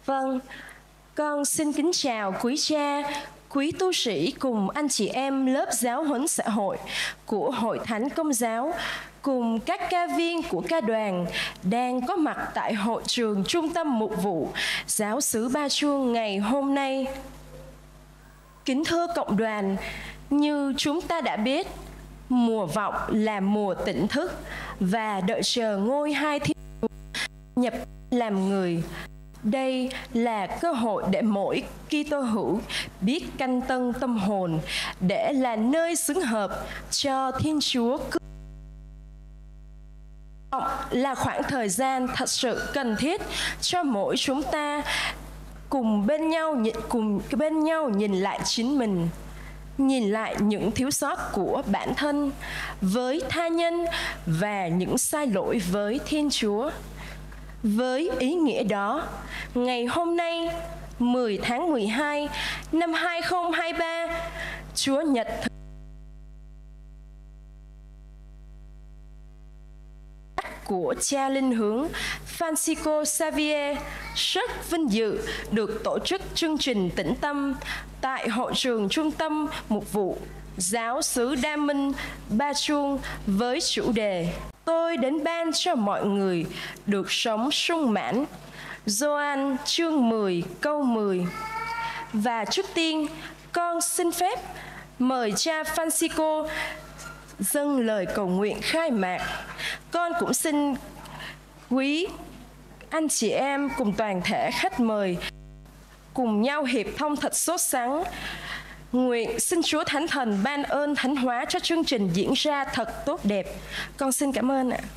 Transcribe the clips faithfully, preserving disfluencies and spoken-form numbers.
Vâng, con xin kính chào quý cha, quý tu sĩ cùng anh chị em lớp giáo huấn xã hội của Hội Thánh Công giáo, cùng các ca viên của ca đoàn đang có mặt tại hội trường Trung tâm Mục vụ Giáo xứ Ba Chuông ngày hôm nay. Kính thưa cộng đoàn, như chúng ta đã biết, mùa vọng là mùa tỉnh thức và đợi chờ ngôi hai thiên chúa nhập làm người. Đây là cơ hội để mỗi Kitô hữu biết canh tân tâm hồn để là nơi xứng hợp cho Thiên Chúa. Là khoảng thời gian thật sự cần thiết cho mỗi chúng ta cùng bên nhau cùng bên nhau nhìn lại chính mình, nhìn lại những thiếu sót của bản thân với tha nhân và những sai lỗi với Thiên Chúa. Với ý nghĩa đó, ngày hôm nay mười tháng mười hai năm hai không hai ba, Chúa Nhật của cha linh hướng Francisco Xavier rất vinh dự được tổ chức chương trình tĩnh tâm tại hội trường Trung tâm Mục vụ Giáo xứ Đa Minh Ba Chuông với chủ đề Tôi đến ban cho mọi người được sống sung mãn. Gioan chương mười câu mười. Và trước tiên, con xin phép mời cha Francisco dâng lời cầu nguyện khai mạc. Con cũng xin quý anh chị em cùng toàn thể khách mời cùng nhau hiệp thông thật sốt sắng. Nguyện xin Chúa Thánh Thần ban ơn thánh hóa cho chương trình diễn ra thật tốt đẹp. Con xin cảm ơn ạ.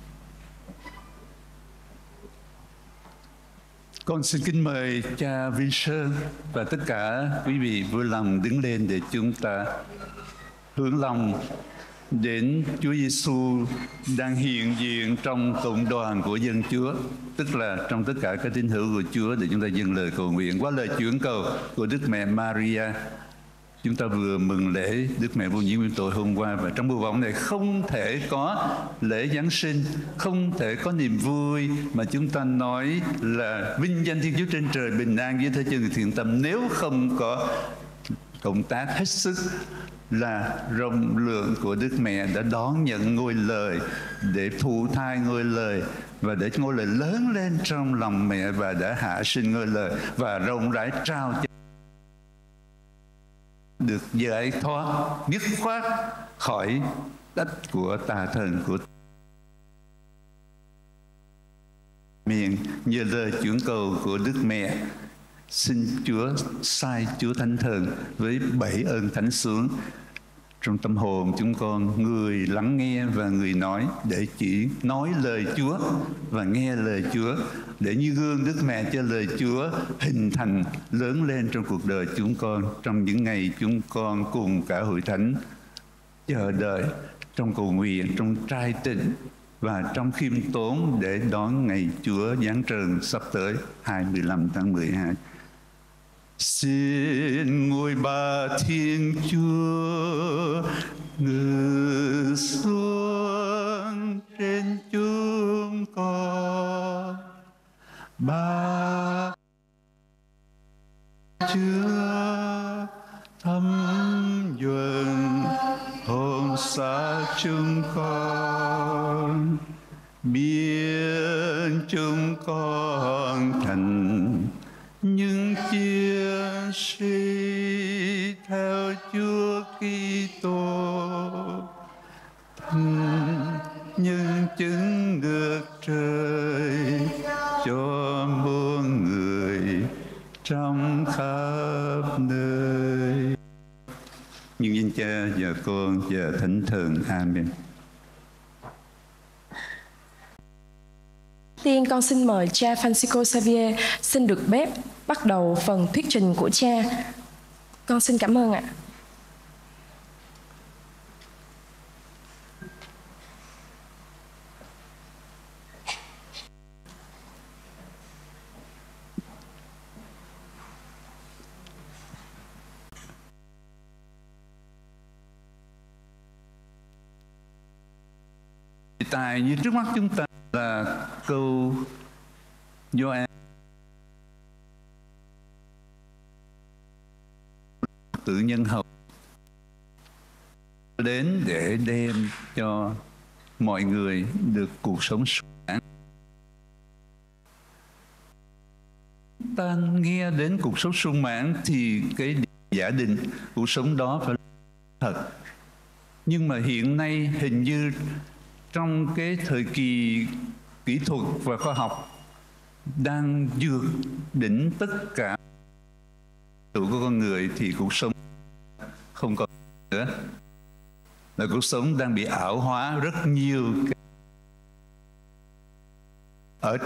Con xin kính mời cha Vinh Sơn và tất cả quý vị vui lòng đứng lên để chúng ta hướng lòng đến Chúa Giêsu đang hiện diện trong cộng đoàn của dân Chúa, tức là trong tất cả các tín hữu của Chúa, để chúng ta dâng lời cầu nguyện qua lời chuyển cầu của Đức Mẹ Maria. Chúng ta vừa mừng lễ Đức Mẹ Vô Nhiễm Nguyên Tội hôm qua, và trong mùa vọng này không thể có lễ Giáng sinh, không thể có niềm vui mà chúng ta nói là vinh danh Thiên Chúa trên trời, bình an dưới thế chân người thiện tâm, nếu không có công tác hết sức là rộng lượng của Đức Mẹ đã đón nhận ngôi lời, để thụ thai ngôi lời và để ngôi lời lớn lên trong lòng mẹ, và đã hạ sinh ngôi lời và rộng rãi trao cho được giải thoát dứt khoát khỏi đất của tà thần của miệng. Như lời chuyển cầu của Đức Mẹ, xin Chúa sai Chúa Thánh Thần với bảy ơn thánh xuống trong tâm hồn chúng con, người lắng nghe và người nói, để chỉ nói lời Chúa và nghe lời Chúa, để như gương Đức Mẹ cho lời Chúa hình thành lớn lên trong cuộc đời chúng con, trong những ngày chúng con cùng cả hội thánh chờ đợi trong cầu nguyện, trong trai tỉnh và trong khiêm tốn để đón ngày Chúa giáng trần sắp tới hai mươi lăm tháng mười hai. Xin ngôi Ba Thiên Chúa ngự xuống trên chúng con, Ba Chúa thấm nhuần hồn xác chúng con, biến chúng con thành những chiến sĩ theo Chúa Kitô, những chứng được trời cho muôn người trong khắp nơi. Nhưng danh Cha và Con và Thánh Thần. Amen. Tiên con xin mời cha Francisco Xavier xin được phép bắt đầu phần thuyết trình của cha. Con xin cảm ơn ạ. Tại như trước mắt chúng ta là câu Gioan tử nhân hậu đến để đem cho mọi người được cuộc sống sung mãn. Ta nghe đến cuộc sống sung mãn thì cái giả định cuộc sống đó phải thật. Nhưng mà hiện nay hình như trong cái thời kỳ kỹ thuật và khoa học đang vượt đỉnh tất cả của con người thì cuộc sống không còn nữa. Là cuộc sống đang bị ảo hóa rất nhiều. Ở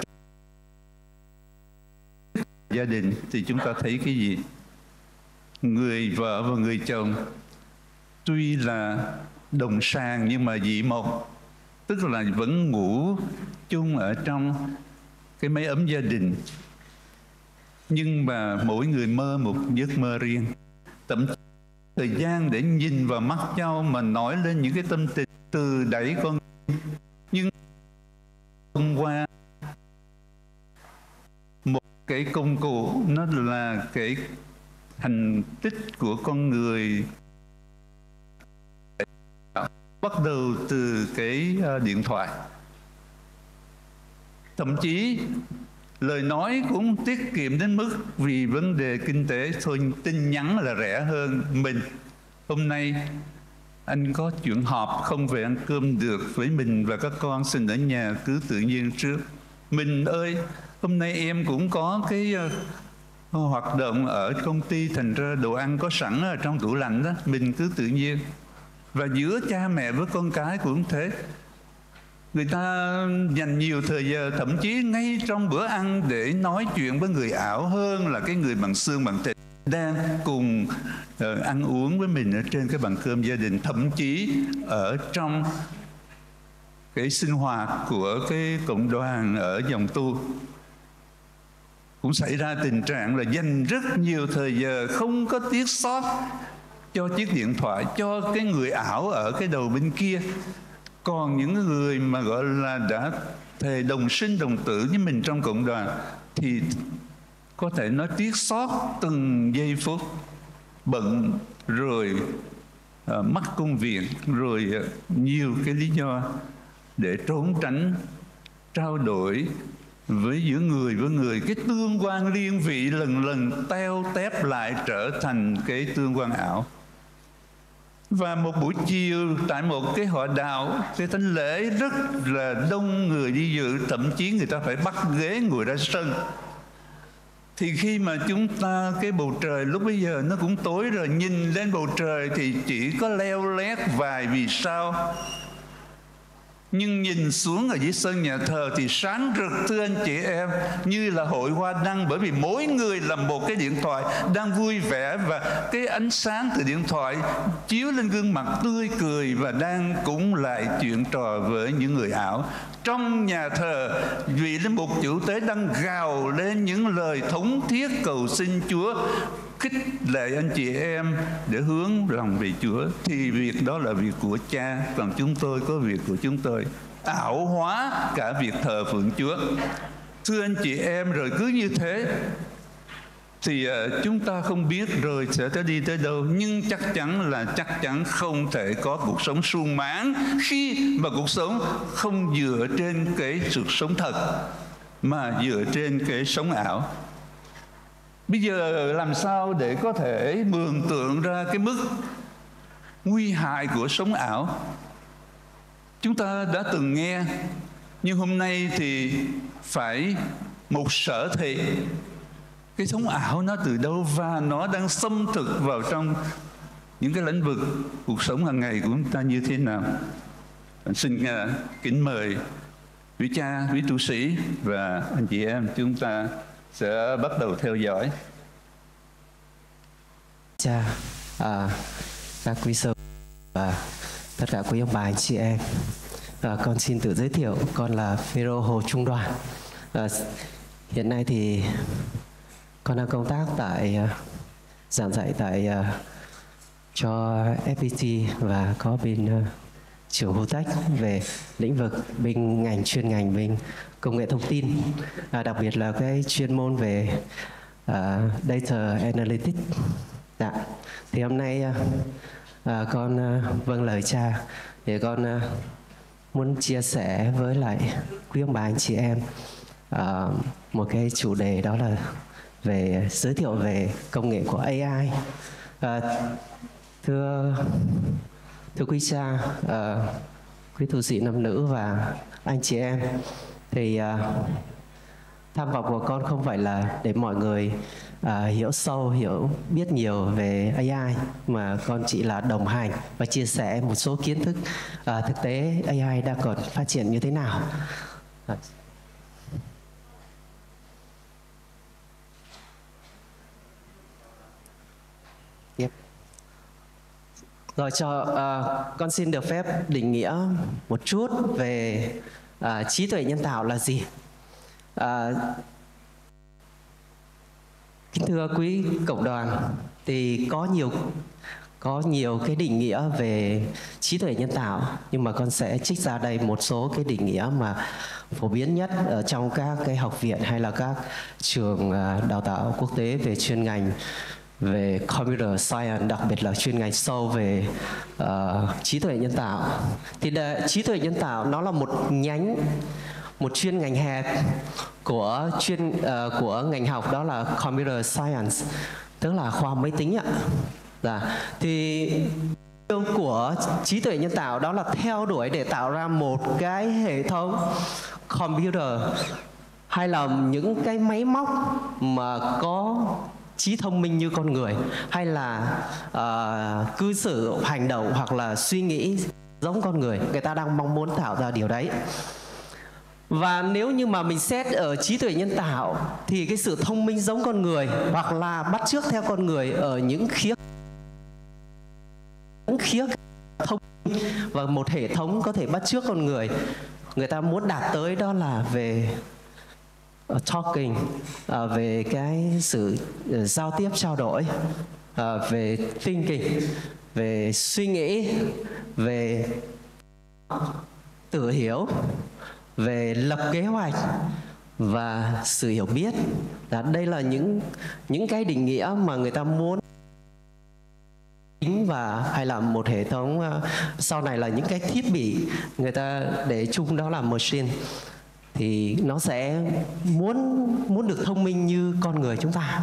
gia đình thì chúng ta thấy cái gì? Người vợ và người chồng tuy là đồng sàng nhưng mà dị mộc, tức là vẫn ngủ chung ở trong cái mái ấm gia đình, nhưng mà mỗi người mơ một giấc mơ riêng. Thậm chí thời gian để nhìn vào mắt nhau mà nói lên những cái tâm tình từ đẩy con, nhưng thông qua một cái công cụ, nó là cái hành tích của con người, bắt đầu từ cái điện thoại. Thậm chí lời nói cũng tiết kiệm đến mức vì vấn đề kinh tế thôi, tin nhắn là rẻ hơn mình. Hôm nay anh có chuyện họp không về ăn cơm được với mình và các con, xin ở nhà cứ tự nhiên trước. Mình ơi, hôm nay em cũng có cái uh, hoạt động ở công ty, thành ra đồ ăn có sẵn ở trong tủ lạnh đó, mình cứ tự nhiên. Và giữa cha mẹ với con cái cũng thế. Người ta dành nhiều thời giờ, thậm chí ngay trong bữa ăn, để nói chuyện với người ảo hơn là cái người bằng xương bằng thịt đang cùng uh, ăn uống với mình ở trên cái bàn cơm gia đình. Thậm chí ở trong cái sinh hoạt của cái cộng đoàn ở dòng tu cũng xảy ra tình trạng là dành rất nhiều thời giờ không có tiếc sót cho chiếc điện thoại, cho cái người ảo ở cái đầu bên kia. Còn những người mà gọi là đã thề đồng sinh đồng tử với mình trong cộng đoàn thì có thể nói tiếc sót từng giây phút, bận rồi uh, mắc công việc, rồi uh, nhiều cái lý do để trốn tránh trao đổi với giữa người với người. Cái tương quan liên vị lần lần teo tép lại trở thành cái tương quan ảo. Và một buổi chiều tại một cái hội đạo, cái thánh lễ rất là đông người đi dự, thậm chí người ta phải bắt ghế ngồi ra sân. Thì khi mà chúng ta, cái bầu trời lúc bấy giờ nó cũng tối rồi, nhìn lên bầu trời thì chỉ có leo lét vài vì sao. Nhưng nhìn xuống ở dưới sân nhà thờ thì sáng rực, thưa anh chị em, như là hội hoa đăng. Bởi vì mỗi người là một cái điện thoại đang vui vẻ, và cái ánh sáng từ điện thoại chiếu lên gương mặt tươi cười và đang cũng lại chuyện trò với những người ảo. Trong nhà thờ, vị linh mục chủ tế đang gào lên những lời thống thiết cầu xin Chúa, khích lệ anh chị em để hướng lòng về Chúa. Thì việc đó là việc của Cha, còn chúng tôi có việc của chúng tôi. Ảo hóa cả việc thờ phượng Chúa. Thưa anh chị em, rồi cứ như thế thì uh, chúng ta không biết rồi sẽ tới đi tới đâu. Nhưng chắc chắn là chắc chắn không thể có cuộc sống sung mãn khi mà cuộc sống không dựa trên cái sự sống thật, mà dựa trên cái sống ảo. Bây giờ làm sao để có thể mường tượng ra cái mức nguy hại của sống ảo? Chúng ta đã từng nghe, nhưng hôm nay thì phải một sở thị. Cái sống ảo nó từ đâu và nó đang xâm thực vào trong những cái lĩnh vực cuộc sống hàng ngày của chúng ta như thế nào? Xin uh, kính mời quý cha, quý tu sĩ và anh chị em chúng ta sẽ bắt đầu theo dõi. Cha, à, các quý sư và tất cả quý ông bà anh chị em, à, con xin tự giới thiệu, con là Phêrô Hồ Trung Đoàn. À, hiện nay thì con đang công tác tại uh, giảng dạy tại uh, cho ép pê tê và có bên uh, trường Hồ Tách về lĩnh vực bên ngành chuyên ngành bên công nghệ thông tin, à, đặc biệt là cái chuyên môn về uh, data analytics. Dạ. Thì hôm nay à, con à, vâng lời cha thì con à, muốn chia sẻ với lại quý ông bà anh chị em à, một cái chủ đề, đó là về giới thiệu về công nghệ của a i. À, thưa thưa quý cha, à, quý tu sĩ nam nữ và anh chị em, thì à, tham vọng của con không phải là để mọi người à, hiểu sâu, hiểu biết nhiều về a i, mà con chỉ là đồng hành và chia sẻ một số kiến thức à, thực tế a i đang còn phát triển như thế nào. À. Tiếp. Rồi cho à, con xin được phép định nghĩa một chút về à, trí tuệ nhân tạo là gì. À, kính thưa quý cộng đoàn, thì có nhiều có nhiều cái định nghĩa về trí tuệ nhân tạo, nhưng mà con sẽ trích ra đây một số cái định nghĩa mà phổ biến nhất ở trong các cái học viện hay là các trường đào tạo quốc tế về chuyên ngành về computer science, đặc biệt là chuyên ngành sâu về uh, trí tuệ nhân tạo. Thì để, trí tuệ nhân tạo nó là một nhánh, một chuyên ngành hẹp của chuyên uh, của ngành học, đó là computer science, tức là khoa học máy tính ạ. Dạ. Thì mục tiêu của trí tuệ nhân tạo đó là theo đuổi để tạo ra một cái hệ thống computer hay là những cái máy móc mà có trí thông minh như con người, hay là uh, cư xử, hành động hoặc là suy nghĩ giống con người. Người ta đang mong muốn tạo ra điều đấy. Và nếu như mà mình xét ở trí tuệ nhân tạo thì cái sự thông minh giống con người hoặc là bắt chước theo con người ở những khía những khía thông minh và một hệ thống có thể bắt chước con người, người ta muốn đạt tới, đó là về uh, talking, uh, về cái sự uh, giao tiếp trao đổi, uh, về thinking, về suy nghĩ, về tự hiểu, về lập kế hoạch và sự hiểu biết. Đó, đây là những những cái định nghĩa mà người ta muốn, và hay là một hệ thống uh, sau này là những cái thiết bị người ta để chung, đó là machine, thì nó sẽ muốn muốn được thông minh như con người chúng ta.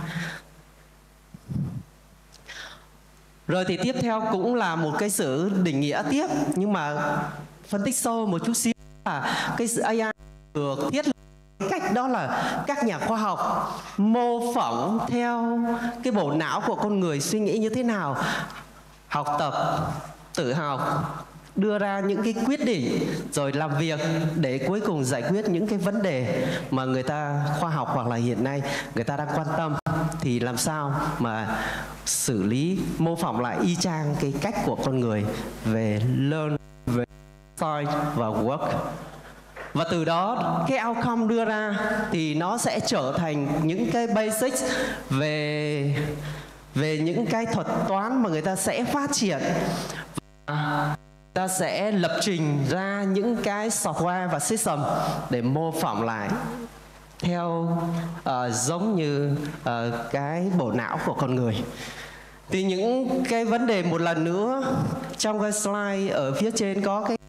Rồi thì tiếp theo cũng là một cái sự định nghĩa tiếp, nhưng mà phân tích sâu một chút xíu là cái sự a i được thiết lập cách, đó là các nhà khoa học mô phỏng theo cái bộ não của con người suy nghĩ như thế nào, học tập, tự học, đưa ra những cái quyết định, rồi làm việc để cuối cùng giải quyết những cái vấn đề mà người ta khoa học hoặc là hiện nay người ta đang quan tâm, thì làm sao mà xử lý, mô phỏng lại y chang cái cách của con người về learn, về start và work. Và từ đó cái outcome đưa ra thì nó sẽ trở thành những cái basics về về những cái thuật toán mà người ta sẽ phát triển. Và ta sẽ lập trình ra những cái software và system để mô phỏng lại theo uh, giống như uh, cái bộ não của con người. Thì những cái vấn đề một lần nữa trong cái slide ở phía trên có cái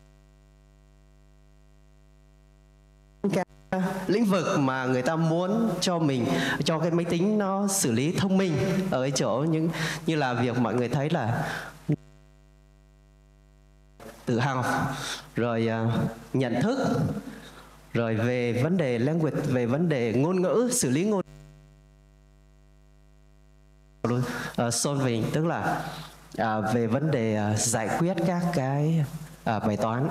lĩnh vực mà người ta muốn cho mình, cho cái máy tính nó xử lý thông minh ở cái chỗ những như là việc mọi người thấy là tự học, rồi uh, nhận thức, rồi về vấn đề language, về vấn đề ngôn ngữ, xử lý ngôn uh, solving, tức là uh, về vấn đề uh, giải quyết các cái uh, bài toán.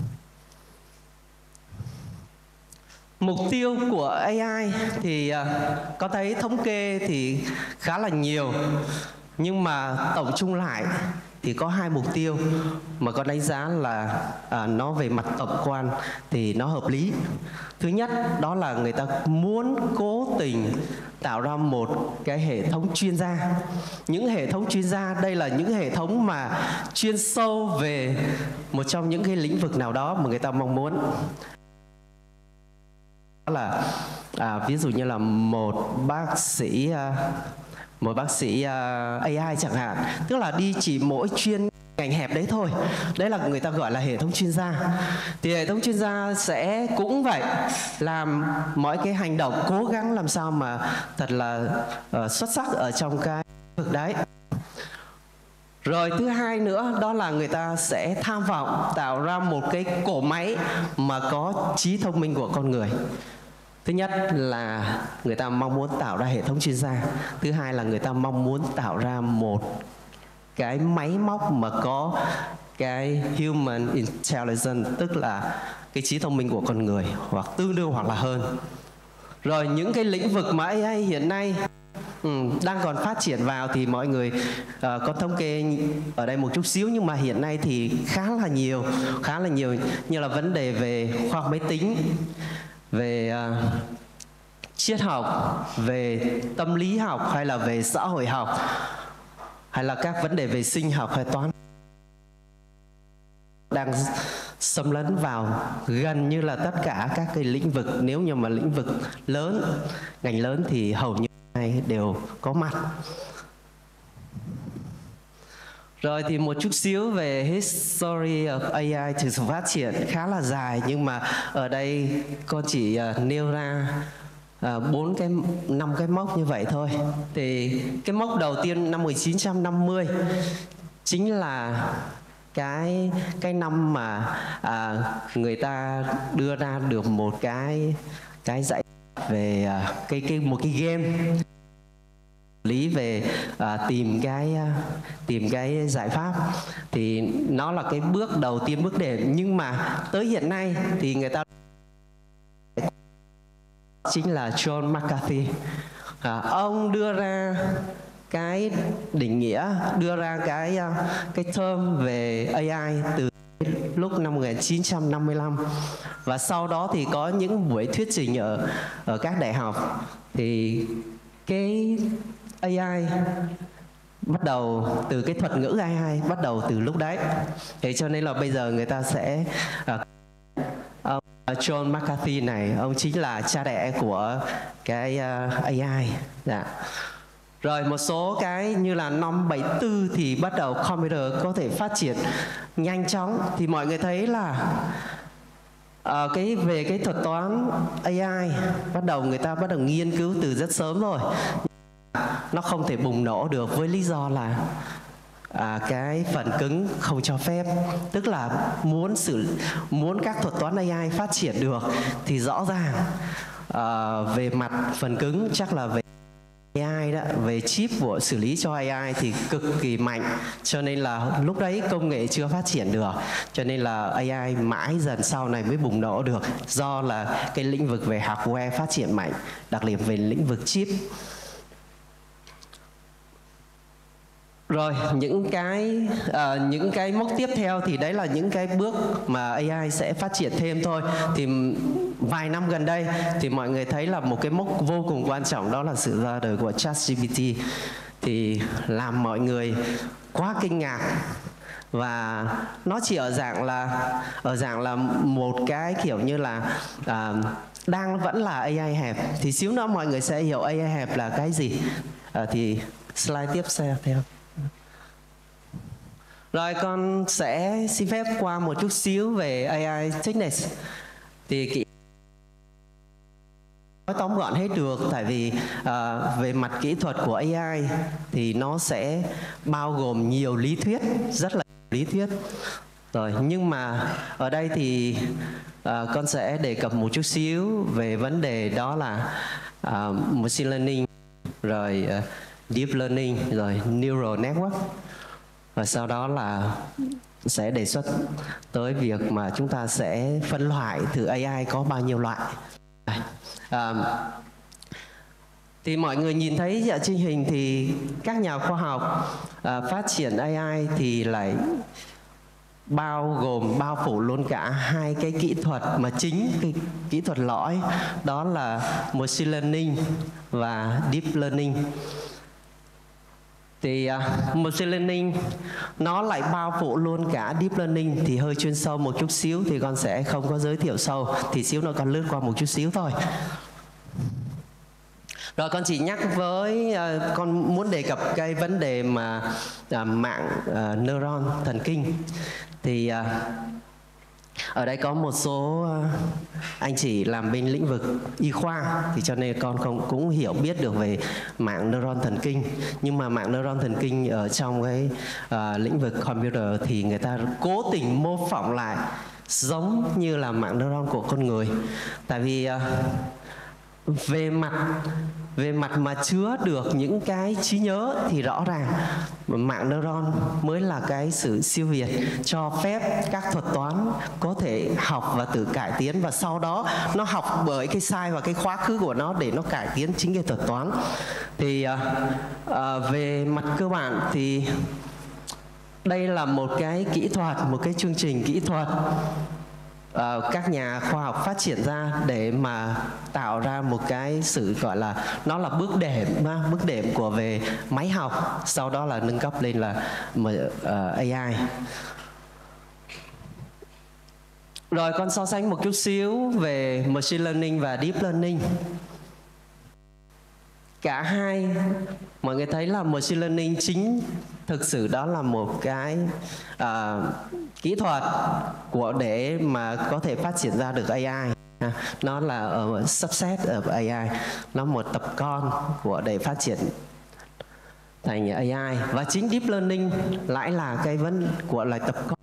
Mục tiêu của a i thì uh, có thấy thống kê thì khá là nhiều, nhưng mà tổng chung lại thì có hai mục tiêu mà con đánh giá là à, nó về mặt tổng quan thì nó hợp lý. Thứ nhất đó là người ta muốn cố tình tạo ra một cái hệ thống chuyên gia. Những hệ thống chuyên gia đây là những hệ thống mà chuyên sâu về một trong những cái lĩnh vực nào đó mà người ta mong muốn. Đó là à, ví dụ như là một bác sĩ à, một bác sĩ uh, a i chẳng hạn, tức là đi chỉ mỗi chuyên ngành hẹp đấy thôi. Đấy là người ta gọi là hệ thống chuyên gia. Thì hệ thống chuyên gia sẽ cũng vậy, làm mọi cái hành động cố gắng làm sao mà thật là uh, xuất sắc ở trong cái vực đấy. Rồi thứ hai nữa đó là người ta sẽ tham vọng tạo ra một cái cỗ máy mà có trí thông minh của con người. Thứ nhất là người ta mong muốn tạo ra hệ thống chuyên gia. Thứ hai là người ta mong muốn tạo ra một cái máy móc mà có cái human intelligence, tức là cái trí thông minh của con người, hoặc tương đương hoặc là hơn. Rồi những cái lĩnh vực mà a i hiện nay ừ, đang còn phát triển vào thì mọi người uh, có thống kê ở đây một chút xíu, nhưng mà hiện nay thì khá là nhiều, khá là nhiều, như là vấn đề về khoa học máy tính, về uh, triết học, về tâm lý học, hay là về xã hội học, hay là các vấn đề về sinh học hay toán, đang xâm lấn vào gần như là tất cả các cái lĩnh vực. Nếu như mà lĩnh vực lớn, ngành lớn thì hầu như ai đều có mặt. Rồi thì một chút xíu về history of a i thì sự phát triển khá là dài, nhưng mà ở đây con chỉ uh, nêu ra bốn uh, cái năm cái mốc như vậy thôi. Thì cái mốc đầu tiên năm một nghìn chín trăm năm mươi chính là cái cái năm mà à, người ta đưa ra được một cái cái giải về à, cái cái một cái game lý về à, tìm cái tìm cái giải pháp. Thì nó là cái bước đầu tiên, bước đệm. Nhưng mà tới hiện nay thì người ta chính là John McCarthy. à, ông đưa ra cái định nghĩa, đưa ra cái cái term về a i từ lúc năm một nghìn chín trăm năm mươi lăm, và sau đó thì có những buổi thuyết trình ở ở các đại học. Thì cái a i bắt đầu từ cái thuật ngữ a i bắt đầu từ lúc đấy. Thế cho nên là bây giờ người ta sẽ uh, ông John McCarthy này, ông chính là cha đẻ của cái uh, a i. Dạ. Rồi một số cái như là năm bảy tư thì bắt đầu computer có thể phát triển nhanh chóng. Thì mọi người thấy là uh, cái về cái thuật toán a i bắt đầu người ta bắt đầu nghiên cứu từ rất sớm rồi. Nó không thể bùng nổ được với lý do là à, cái phần cứng không cho phép. Tức là muốn xử muốn các thuật toán a i phát triển được thì rõ ràng à, về mặt phần cứng chắc là về a i đó, về chip của xử lý cho a i thì cực kỳ mạnh. Cho nên là lúc đấy công nghệ chưa phát triển được, cho nên là a i mãi dần sau này mới bùng nổ được, do là cái lĩnh vực về hardware phát triển mạnh, đặc điểm về lĩnh vực chip. Rồi những cái uh, những cái mốc tiếp theo thì đấy là những cái bước mà a i sẽ phát triển thêm thôi. Thì vài năm gần đây thì mọi người thấy là một cái mốc vô cùng quan trọng, đó là sự ra đời của ChatGPT. Thì làm mọi người quá kinh ngạc, và nó chỉ ở dạng là ở dạng là một cái kiểu như là uh, đang vẫn là a i hẹp. Thì xíu nữa mọi người sẽ hiểu a i hẹp là cái gì. Uh, thì slide tiếp theo. Rồi con sẽ xin phép qua một chút xíu về a i techniques. Thì kỹ nói tóm gọn hết được, tại vì uh, về mặt kỹ thuật của a i thì nó sẽ bao gồm nhiều lý thuyết, rất là lý thuyết. Rồi nhưng mà ở đây thì uh, con sẽ đề cập một chút xíu về vấn đề đó là uh, machine learning, rồi uh, deep learning, rồi neural network. Và sau đó là sẽ đề xuất tới việc mà chúng ta sẽ phân loại từ a i có bao nhiêu loại. À, thì mọi người nhìn thấy ở trên hình thì các nhà khoa học à, phát triển a i thì lại bao gồm bao phủ luôn cả hai cái kỹ thuật mà chính cái kỹ thuật lõi, đó là machine learning và deep learning. Thì uh, machine learning nó lại bao phủ luôn cả deep learning, thì hơi chuyên sâu một chút xíu thì con sẽ không có giới thiệu sâu, thì xíu nữa con lướt qua một chút xíu thôi. Rồi con chỉ nhắc với uh, con muốn đề cập cái vấn đề mà uh, mạng uh, neuron thần kinh. Thì uh, ở đây có một số uh, anh chị làm bên lĩnh vực y khoa, thì cho nên con cũng, cũng hiểu biết được về mạng neuron thần kinh. Nhưng mà mạng neuron thần kinh ở trong cái uh, lĩnh vực computer thì người ta cố tình mô phỏng lại giống như là mạng neuron của con người. Tại vì uh, về mặt về mặt mà chứa được những cái trí nhớ thì rõ ràng mạng neuron mới là cái sự siêu việt, cho phép các thuật toán có thể học và tự cải tiến, và sau đó nó học bởi cái sai và cái quá khứ của nó để nó cải tiến chính cái thuật toán. Thì uh, uh, về mặt cơ bản thì đây là một cái kỹ thuật, một cái chương trình kỹ thuật uh, các nhà khoa học phát triển ra để mà tạo ra một cái sự gọi là nó là bước đệm, bước đệm của về máy học, sau đó là nâng cấp lên là uh, a i. Rồi con so sánh một chút xíu về machine learning và deep learning. Cả hai mọi người thấy là machine learning chính thực sự đó là một cái uh, kỹ thuật của để mà có thể phát triển ra được a i. Nó là ở subset of a i, nó một tập con của để phát triển thành a i. Và chính deep learning lại là cái vấn của là tập con.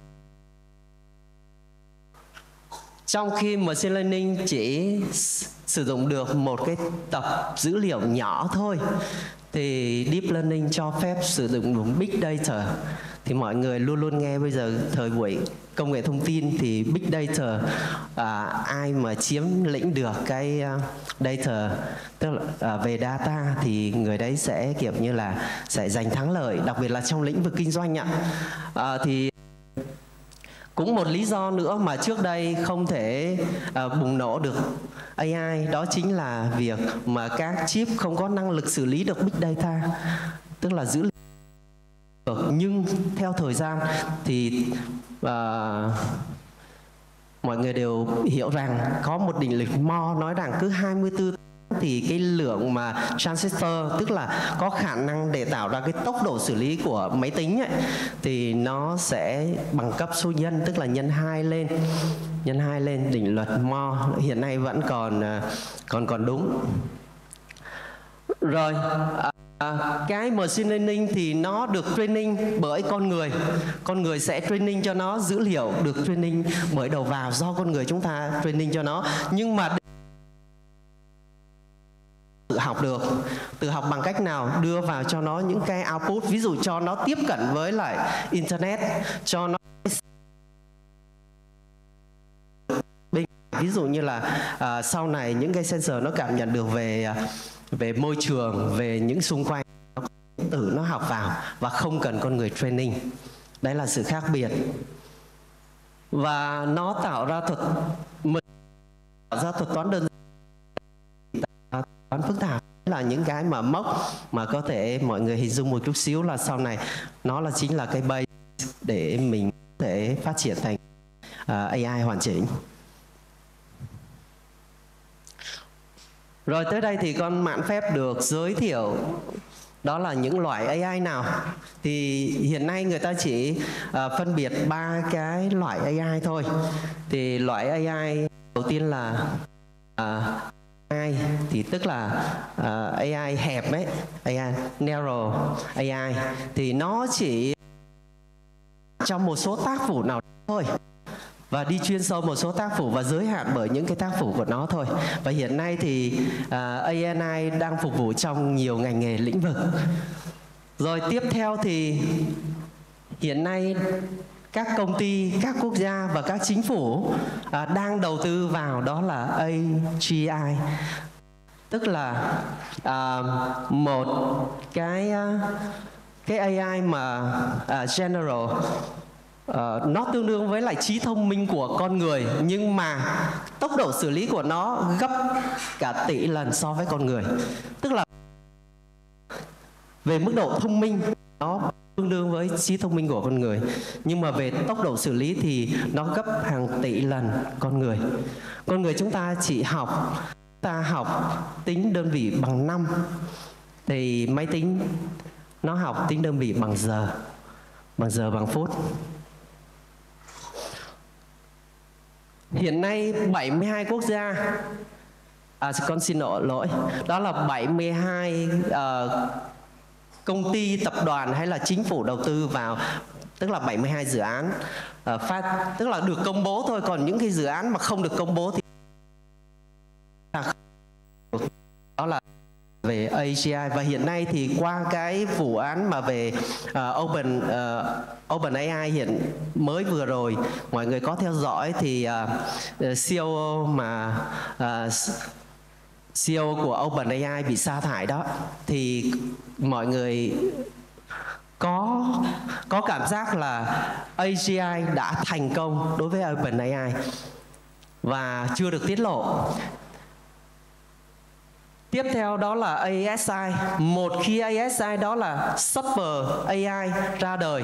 Trong khi machine learning chỉ sử dụng được một cái tập dữ liệu nhỏ thôi, thì deep learning cho phép sử dụng big data. Thì mọi người luôn luôn nghe bây giờ thời buổi công nghệ thông tin thì big data, à, ai mà chiếm lĩnh được cái uh, data, tức là uh, về data, thì người đấy sẽ kiểu như là sẽ giành thắng lợi, đặc biệt là trong lĩnh vực kinh doanh ạ. À, thì cũng một lý do nữa mà trước đây không thể uh, bùng nổ được a i, đó chính là việc mà các chip không có năng lực xử lý được big data, tức là dữ liệu. Nhưng theo thời gian thì uh, mọi người đều hiểu rằng có một định律Moore nói rằng cứ hai mươi tư thì cái lượng mà transistor, tức là có khả năng để tạo ra cái tốc độ xử lý của máy tính ấy, thì nó sẽ bằng cấp số nhân, tức là nhân hai lên, nhân hai lên. Định luật Moore hiện nay vẫn còn còn còn đúng. Rồi à, À, cái machine learning thì nó được training bởi con người. Con người sẽ training cho nó, dữ liệu được training bởi đầu vào do con người chúng ta training cho nó. Nhưng mà tự học được. Tự học bằng cách nào? Đưa vào cho nó những cái output, ví dụ cho nó tiếp cận với lại internet, cho nó ví dụ như là à, sau này những cái sensor nó cảm nhận được về về môi trường, về những xung quanh, nó tự nó học vào và không cần con người training. Đấy là sự khác biệt. Và nó tạo ra thuật tạo ra thuật toán đơn giản, toán phức tạp là những cái mà mốc mà có thể mọi người hình dung một chút xíu là sau này nó là chính là cái base để mình có thể phát triển thành uh, a i hoàn chỉnh. Rồi tới đây thì con mạn phép được giới thiệu đó là những loại a i nào. Thì hiện nay người ta chỉ uh, phân biệt ba cái loại a i thôi. Thì loại a i đầu tiên là uh, a i thì tức là uh, a i hẹp ấy, a i narrow a i, thì nó chỉ trong một số tác vụ nào thôi và đi chuyên sâu một số tác vụ và giới hạn bởi những cái tác vụ của nó thôi. Và hiện nay thì uh, a i đang phục vụ trong nhiều ngành nghề lĩnh vực. Rồi tiếp theo thì hiện nay các công ty, các quốc gia và các chính phủ uh, đang đầu tư vào đó là a giê i, tức là uh, một cái uh, cái a i mà uh, general. Uh, nó tương đương với lại trí thông minh của con người, nhưng mà tốc độ xử lý của nó gấp cả tỷ lần so với con người. Tức là về mức độ thông minh nó tương đương với trí thông minh của con người, nhưng mà về tốc độ xử lý thì nó gấp hàng tỷ lần con người. Con người chúng ta chỉ học ta học tính đơn vị bằng năm thì máy tính nó học tính đơn vị bằng giờ, bằng giờ bằng phút. Hiện nay bảy mươi hai quốc gia, à, con xin lỗi, đó là bảy mươi hai uh, công ty, tập đoàn hay là chính phủ đầu tư vào, tức là bảy mươi hai dự án uh, phát, tức là được công bố thôi, còn những cái dự án mà không được công bố thì đó là về a giê i. Và hiện nay thì qua cái vụ án mà về uh, Open uh, OpenAI hiện mới vừa rồi, mọi người có theo dõi thì uh, xê e ô mà uh, xê e ô của OpenAI bị sa thải đó, thì mọi người có có cảm giác là a giê i đã thành công đối với OpenAI và chưa được tiết lộ. Tiếp theo đó là a ét i. Một khi a ét i đó là Super a i ra đời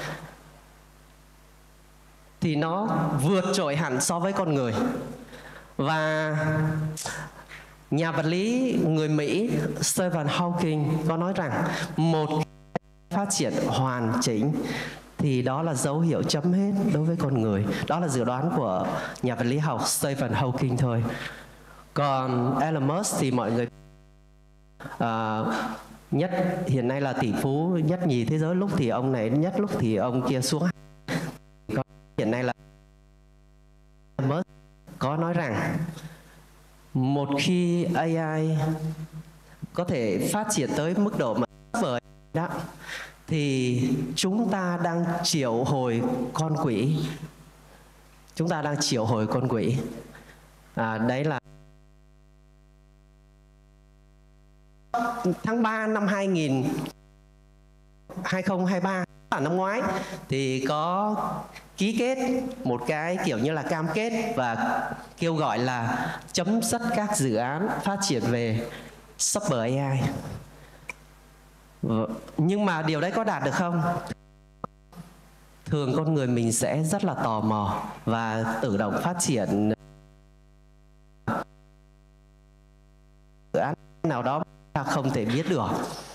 thì nó vượt trội hẳn so với con người. Và nhà vật lý người Mỹ Stephen Hawking có nói rằng một phát triển hoàn chỉnh thì đó là dấu hiệu chấm hết đối với con người. Đó là dự đoán của nhà vật lý học Stephen Hawking thôi. Còn Elon Musk thì mọi người uh, nhất hiện nay là tỷ phú nhất nhì thế giới, lúc thì ông này nhất, lúc thì ông kia xuống. Hiện nay là Elon Musk có nói rằng một khi a i có thể phát triển tới mức độ mà vời đó, thì chúng ta đang triệu hồi con quỷ. Chúng ta đang triệu hồi con quỷ. À, đấy là tháng ba năm hai nghìn không trăm hai mươi ba, là năm ngoái, thì có ký kết một cái kiểu như là cam kết và kêu gọi là chấm dứt các dự án phát triển về Super a i. Nhưng mà điều đấy có đạt được không? Thường con người mình sẽ rất là tò mò và tự động phát triển dự án nào đó ta không thể biết được.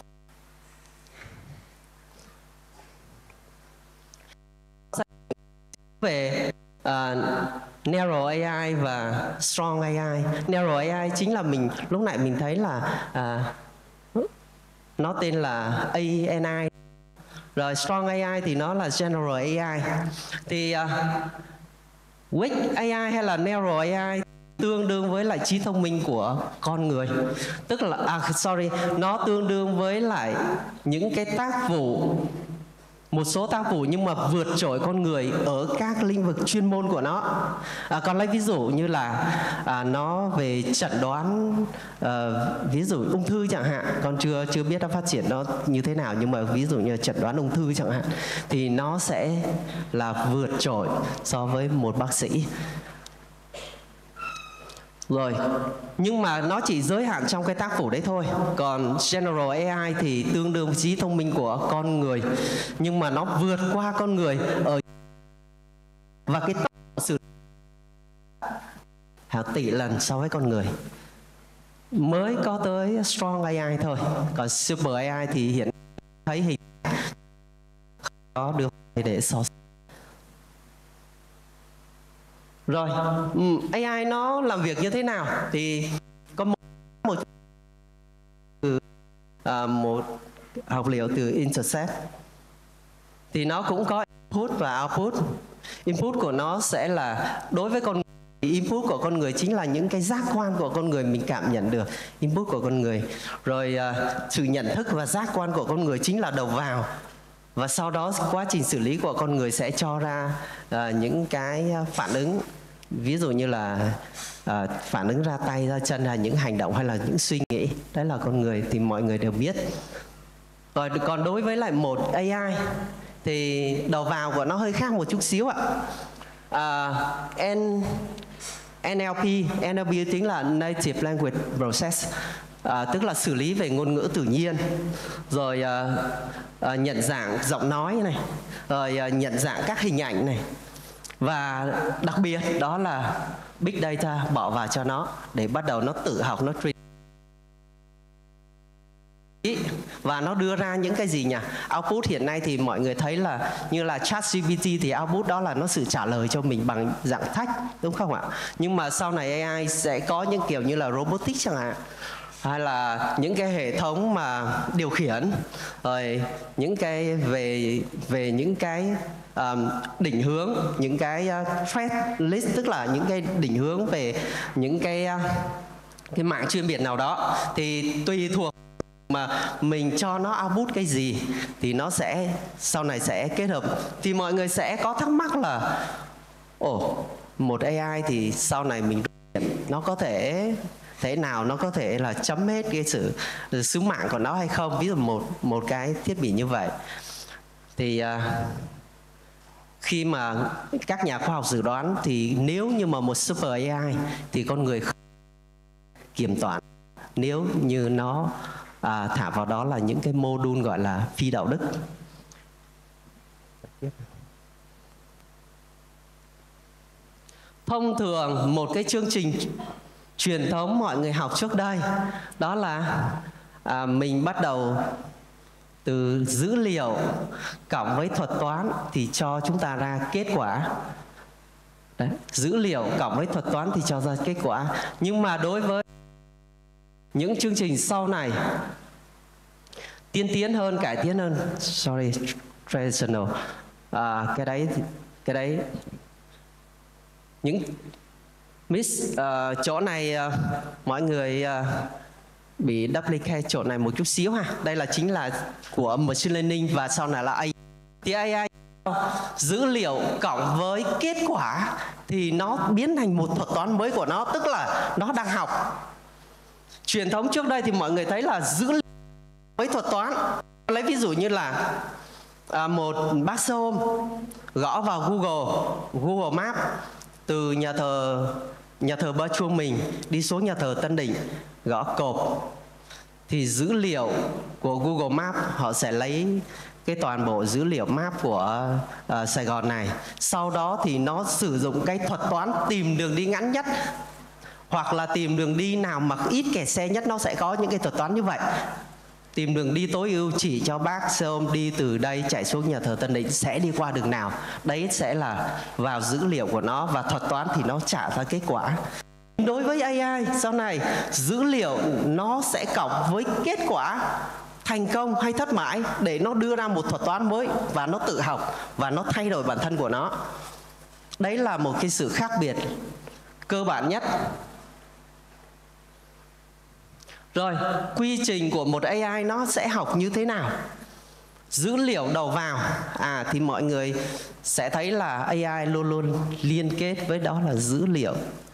Về uh, Narrow a i và Strong a i. Narrow a i chính là mình lúc nãy mình thấy là uh, nó tên là a en i. Rồi Strong a i thì nó là General a i. Thì uh, Weak a i hay là Narrow a i tương đương với lại trí thông minh của con người. Tức là, à, sorry, nó tương đương với lại những cái tác vụ, một số tác vụ nhưng mà vượt trội con người ở các lĩnh vực chuyên môn của nó. À, còn lấy ví dụ như là à, nó về chẩn đoán, à, ví dụ ung thư chẳng hạn, con chưa chưa biết nó phát triển nó như thế nào, nhưng mà ví dụ như chẩn đoán ung thư chẳng hạn, thì nó sẽ là vượt trội so với một bác sĩ. Rồi, nhưng mà nó chỉ giới hạn trong cái tác vụ đấy thôi. Còn General a i thì tương đương trí thông minh của con người, nhưng mà nó vượt qua con người ở và cái tốc độ xử hàng tỷ lần so với con người. Mới có tới Strong a i thôi. Còn Super a i thì hiện thấy hình có được để so sánh. Rồi, a i nó làm việc như thế nào? Thì có một, một, từ, à, một học liệu từ Intercept. Thì nó cũng có input và output. Input của nó sẽ là, đối với con người, input của con người chính là những cái giác quan của con người mình cảm nhận được. Input của con người. Rồi à, sự nhận thức và giác quan của con người chính là đầu vào. Và sau đó quá trình xử lý của con người sẽ cho ra à, những cái phản ứng. Ví dụ như là à, phản ứng ra tay, ra chân, là những hành động hay là những suy nghĩ. Đấy là con người thì mọi người đều biết. Rồi còn đối với lại một a i thì đầu vào của nó hơi khác một chút xíu ạ. À, N, en lờ pê, en lờ pê chính là Native Language Process. À, tức là xử lý về ngôn ngữ tự nhiên, rồi à, à, nhận dạng giọng nói này, rồi à, nhận dạng các hình ảnh này, và đặc biệt đó là big data bỏ vào cho nó để bắt đầu nó tự học, nó train và nó đưa ra những cái gì nhỉ? Output hiện nay thì mọi người thấy là như là ChatGPT thì output đó là nó sự trả lời cho mình bằng dạng text, đúng không ạ? Nhưng mà sau này a i sẽ có những kiểu như là robotics chẳng hạn, hay là những cái hệ thống mà điều khiển, rồi những cái về về những cái um, định hướng, những cái uh, thread list, tức là những cái định hướng về những cái uh, cái mạng chuyên biệt nào đó, thì tùy thuộc mà mình cho nó output cái gì thì nó sẽ sau này sẽ kết hợp. Thì mọi người sẽ có thắc mắc là ồ, một a i thì sau này mình nó có thể thế nào, nó có thể là chấm hết cái sự sứ mạng của nó hay không, ví dụ một một cái thiết bị như vậy. Thì uh, khi mà các nhà khoa học dự đoán thì nếu như mà một super a i thì con người không kiểm toán nếu như nó à, thả vào đó là những cái module gọi là phi đạo đức. Thông thường một cái chương trình truyền thống mọi người học trước đây đó là à, mình bắt đầu từ dữ liệu cộng với thuật toán thì cho chúng ta ra kết quả. Đấy, dữ liệu cộng với thuật toán thì cho ra kết quả. Nhưng mà đối với những chương trình sau này tiên tiến hơn, cải tiến hơn, sorry, traditional, à, cái đấy, cái đấy, những miss uh, chỗ này uh, mọi người uh, bị duplicate chỗ này một chút xíu ha. Đây là chính là của machine learning và sau này là a i. Thì a i dữ liệu cộng với kết quả thì nó biến thành một thuật toán mới của nó, tức là nó đang học. Truyền thống trước đây thì mọi người thấy là dữ liệu với thuật toán. Lấy ví dụ như là à, một bác xe ôm gõ vào Google, Google Maps từ nhà thờ nhà thờ Ba Chuông mình đi xuống nhà thờ Tân Định, gõ cộp thì dữ liệu của Google Maps họ sẽ lấy cái toàn bộ dữ liệu map của uh, Sài Gòn này. Sau đó thì nó sử dụng cái thuật toán tìm đường đi ngắn nhất hoặc là tìm đường đi nào mà ít kẹt xe nhất, nó sẽ có những cái thuật toán như vậy. Tìm đường đi tối ưu chỉ cho bác xe ôm đi từ đây chạy xuống nhà thờ Tân Định sẽ đi qua đường nào. Đấy sẽ là vào dữ liệu của nó và thuật toán thì nó trả ra kết quả. Đối với a i sau này, dữ liệu nó sẽ cộng với kết quả thành công hay thất bại để nó đưa ra một thuật toán mới và nó tự học và nó thay đổi bản thân của nó. Đấy là một cái sự khác biệt cơ bản nhất. Rồi, quy trình của một a i nó sẽ học như thế nào? Dữ liệu đầu vào, à thì mọi người sẽ thấy là a i luôn luôn liên kết với đó là dữ liệu.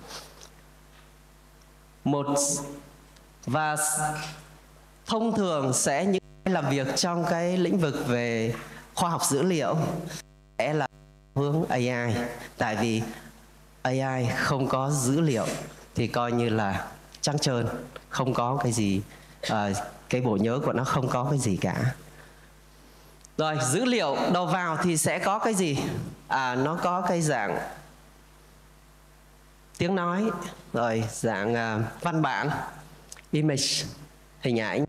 Một và thông thường sẽ những làm việc trong cái lĩnh vực về khoa học dữ liệu sẽ là hướng a i, tại vì a i không có dữ liệu thì coi như là trắng trơn, không có cái gì, à, cái bộ nhớ của nó không có cái gì cả. Rồi, dữ liệu đầu vào thì sẽ có cái gì? À, nó có cái dạng tiếng nói, rồi dạng uh, văn bản, image, hình ảnh,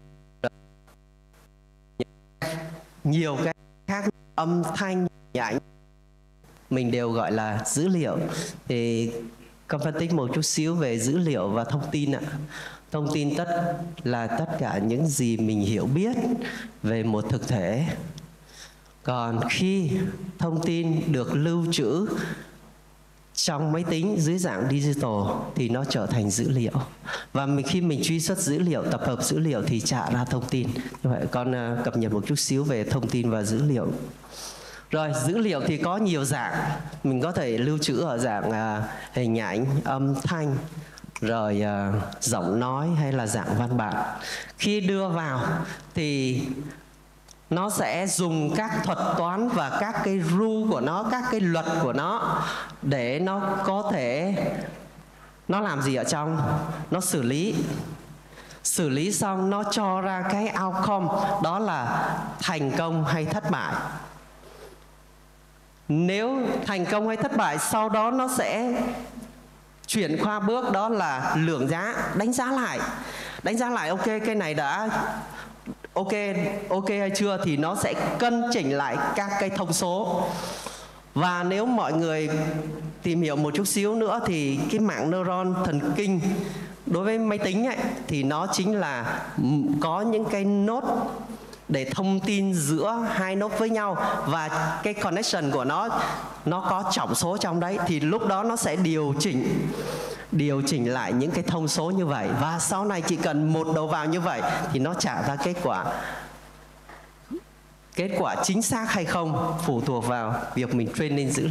nhiều cái khác, âm thanh, hình ảnh, mình đều gọi là dữ liệu. Thì con phân tích một chút xíu về dữ liệu và thông tin ạ. Thông tin tất là tất cả những gì mình hiểu biết về một thực thể. Còn khi thông tin được lưu trữ trong máy tính dưới dạng digital thì nó trở thành dữ liệu. Và mình, khi mình truy xuất dữ liệu, tập hợp dữ liệu thì trả ra thông tin. Như vậy con uh, cập nhật một chút xíu về thông tin và dữ liệu. Rồi, dữ liệu thì có nhiều dạng. Mình có thể lưu trữ ở dạng uh, hình ảnh, âm thanh, rồi uh, giọng nói hay là dạng văn bản. Khi đưa vào thì nó sẽ dùng các thuật toán và các cái rule của nó, các cái luật của nó để nó có thể, nó làm gì ở trong? Nó xử lý. Xử lý xong nó cho ra cái outcome, đó là thành công hay thất bại. Nếu thành công hay thất bại, sau đó nó sẽ Chuyển qua bước đó là lượng giá, đánh giá lại. Đánh giá lại ok cái này đã ok ok hay chưa, thì nó sẽ cân chỉnh lại các cái thông số. Và nếu mọi người tìm hiểu một chút xíu nữa thì cái mạng neuron thần kinh đối với máy tính ấy, thì nó chính là có những cái nốt để thông tin giữa hai nốt với nhau, và cái connection của nó nó có trọng số trong đấy, thì lúc đó nó sẽ điều chỉnh điều chỉnh lại những cái thông số như vậy, và sau này chỉ cần một đầu vào như vậy thì nó trả ra kết quả. Kết quả chính xác hay không phụ thuộc vào việc mình training dữ liệu.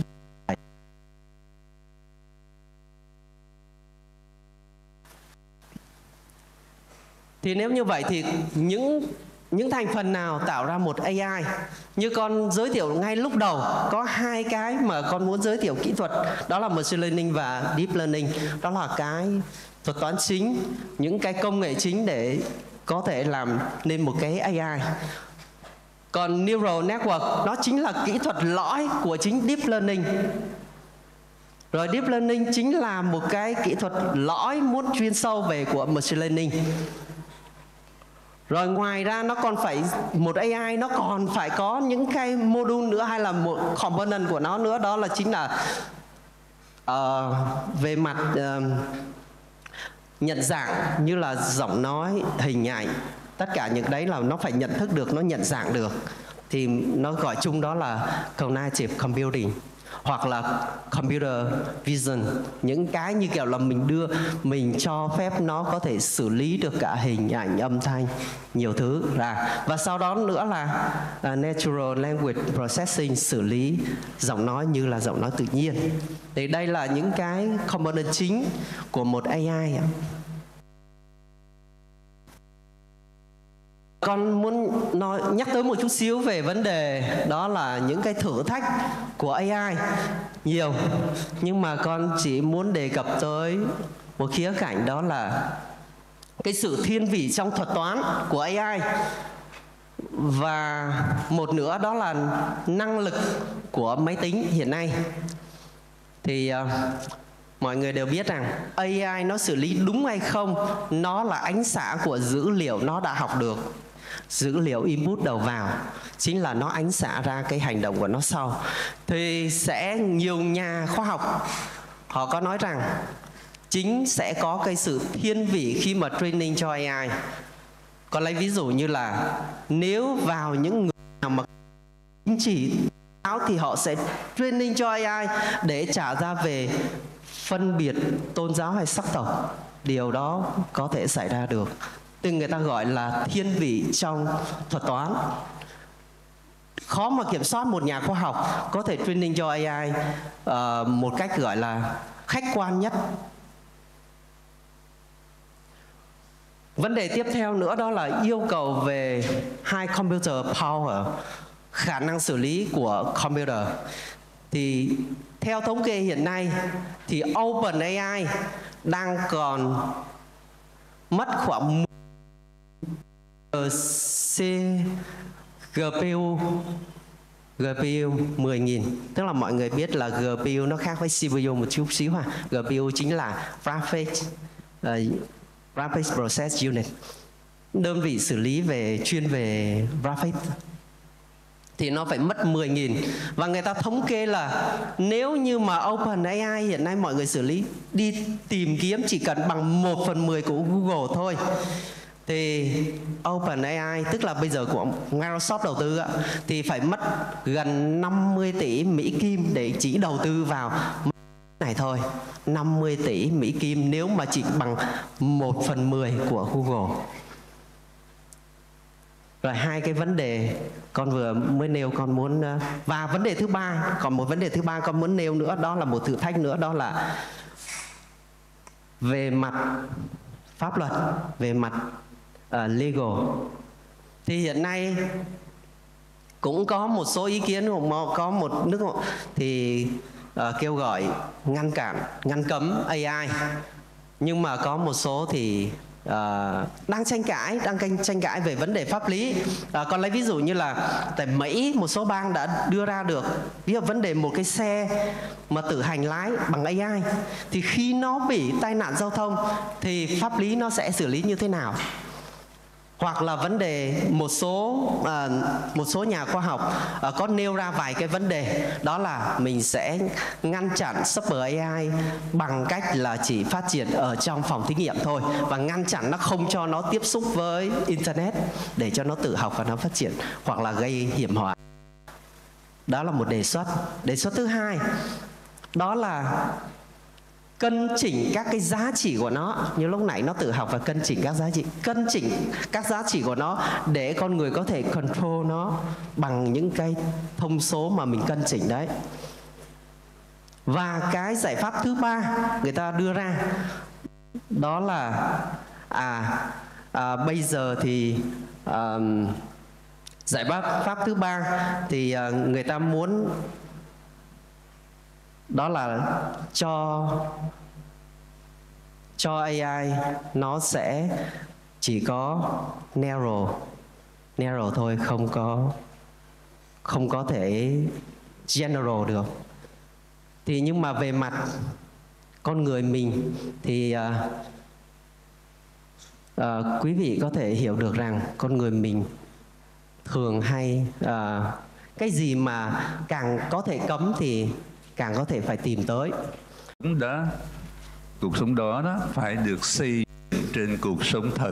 Thì nếu như vậy thì những những thành phần nào tạo ra một a i? Như con giới thiệu ngay lúc đầu, có hai cái mà con muốn giới thiệu kỹ thuật, đó là machine learning và deep learning. Đó là cái thuật toán chính, những cái công nghệ chính để có thể làm nên một cái a i. Còn neural network nó chính là kỹ thuật lõi của chính deep learning. Rồi deep learning chính là một cái kỹ thuật lõi muốn chuyên sâu về của machine learning. Rồi ngoài ra nó còn phải, một a i nó còn phải có những cái module nữa, hay là một component của nó nữa, đó là chính là uh, về mặt uh, nhận dạng, như là giọng nói, hình ảnh. Tất cả những đấy là nó phải nhận thức được, nó nhận dạng được. Thì nó gọi chung đó là cognitive computing, hoặc là computer vision. Những cái như kiểu là mình đưa, mình cho phép nó có thể xử lý được cả hình ảnh, âm thanh, nhiều thứ ra. Và sau đó nữa là uh, natural language processing, xử lý giọng nói như là giọng nói tự nhiên. Thì đây là những cái component chính của một a i. Con muốn nói, nhắc tới một chút xíu về vấn đề đó là những cái thử thách của a i nhiều, nhưng mà con chỉ muốn đề cập tới một khía cạnh, đó là cái sự thiên vị trong thuật toán của a i, và một nữa đó là năng lực của máy tính hiện nay. Thì uh, mọi người đều biết rằng a i nó xử lý đúng hay không, nó là ánh xạ của dữ liệu nó đã học được. Dữ liệu input đầu vào chính là nó ánh xạ ra cái hành động của nó sau. Thì sẽ nhiều nhà khoa học họ có nói rằng chính sẽ có cái sự thiên vị khi mà training cho a i. Còn lấy ví dụ như là nếu vào những người nào mà chính chỉ thì họ sẽ training cho a i để trả ra về phân biệt tôn giáo hay sắc tộc. Điều đó có thể xảy ra được. Từ người ta gọi là thiên vị trong thuật toán. Khó mà kiểm soát một nhà khoa học có thể training cho a i uh, một cách gọi là khách quan nhất. Vấn đề tiếp theo nữa đó là yêu cầu về high computer power, khả năng xử lý của computer. Thì theo thống kê hiện nay thì OpenAI đang còn mất khoảng C giê pê u giê pê u mười nghìn. Tức là mọi người biết là giê pê u nó khác với xê pê u một chút xíu ha. giê pê u chính là Graphics uh, Graphics Process Unit, đơn vị xử lý về chuyên về graphics. Thì nó phải mất mười nghìn. Và người ta thống kê là nếu như mà OpenAI hiện nay mọi người xử lý đi tìm kiếm chỉ cần bằng một phần mười của Google thôi, thì OpenAI, tức là bây giờ của Microsoft đầu tư á, thì phải mất gần năm mươi tỷ Mỹ Kim để chỉ đầu tư vào này thôi. năm mươi tỷ Mỹ Kim nếu mà chỉ bằng một phần mười của Google. Rồi hai cái vấn đề con vừa mới nêu con muốn, và vấn đề thứ ba, còn một vấn đề thứ ba con muốn nêu nữa, đó là một thử thách nữa, đó là về mặt pháp luật, về mặt uh, legal. Thì hiện nay cũng có một số ý kiến, có một nước thì uh, kêu gọi ngăn cản, ngăn cấm a i, nhưng mà có một số thì uh, đang tranh cãi, đang tranh, tranh cãi về vấn đề pháp lý. Uh, còn lấy ví dụ như là tại Mỹ một số bang đã đưa ra được ví dụ vấn đề một cái xe mà tự hành lái bằng A I, thì khi nó bị tai nạn giao thông thì pháp lý nó sẽ xử lý như thế nào? Hoặc là vấn đề một số à, một số nhà khoa học à, có nêu ra vài cái vấn đề, đó là mình sẽ ngăn chặn Super A I bằng cách là chỉ phát triển ở trong phòng thí nghiệm thôi, và ngăn chặn nó không cho nó tiếp xúc với Internet để cho nó tự học và nó phát triển, hoặc là gây hiểm họa. Đó là một đề xuất. Đề xuất thứ hai đó là cân chỉnh các cái giá trị của nó. Như lúc nãy nó tự học và cân chỉnh các giá trị, cân chỉnh các giá trị của nó để con người có thể control nó bằng những cái thông số mà mình cân chỉnh đấy. Và cái giải pháp thứ ba người ta đưa ra đó là à, à bây giờ thì à, giải pháp pháp thứ ba thì à, người ta muốn đó là cho cho A I nó sẽ chỉ có narrow narrow thôi, không có không có thể general được. Thì nhưng mà về mặt con người mình thì uh, uh, quý vị có thể hiểu được rằng con người mình thường hay uh, cái gì mà càng có thể cấm thì càng có thể phải tìm tới. Cũng đã cuộc sống đó đó phải được xây trên cuộc sống thật.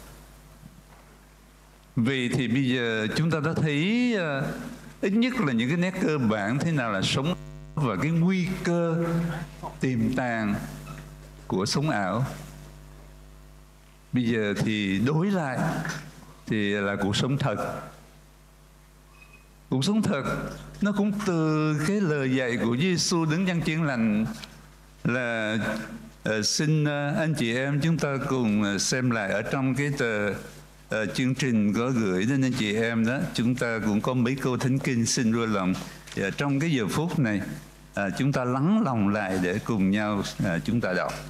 Vì thì bây giờ chúng ta đã thấy uh, ít nhất là những cái nét cơ bản thế nào là sống và cái nguy cơ tiềm tàng của sống ảo. Bây giờ thì đối lại thì là cuộc sống thật. Cuộc sống thật nó cũng từ cái lời dạy của Giêsu đứng dân chữa lành là uh, xin uh, anh chị em chúng ta cùng uh, xem lại ở trong cái tờ uh, chương trình có gửi đến anh chị em đó. Chúng ta cũng có mấy câu thánh kinh xin vui lòng uh, trong cái giờ phút này uh, chúng ta lắng lòng lại để cùng nhau uh, chúng ta đọc.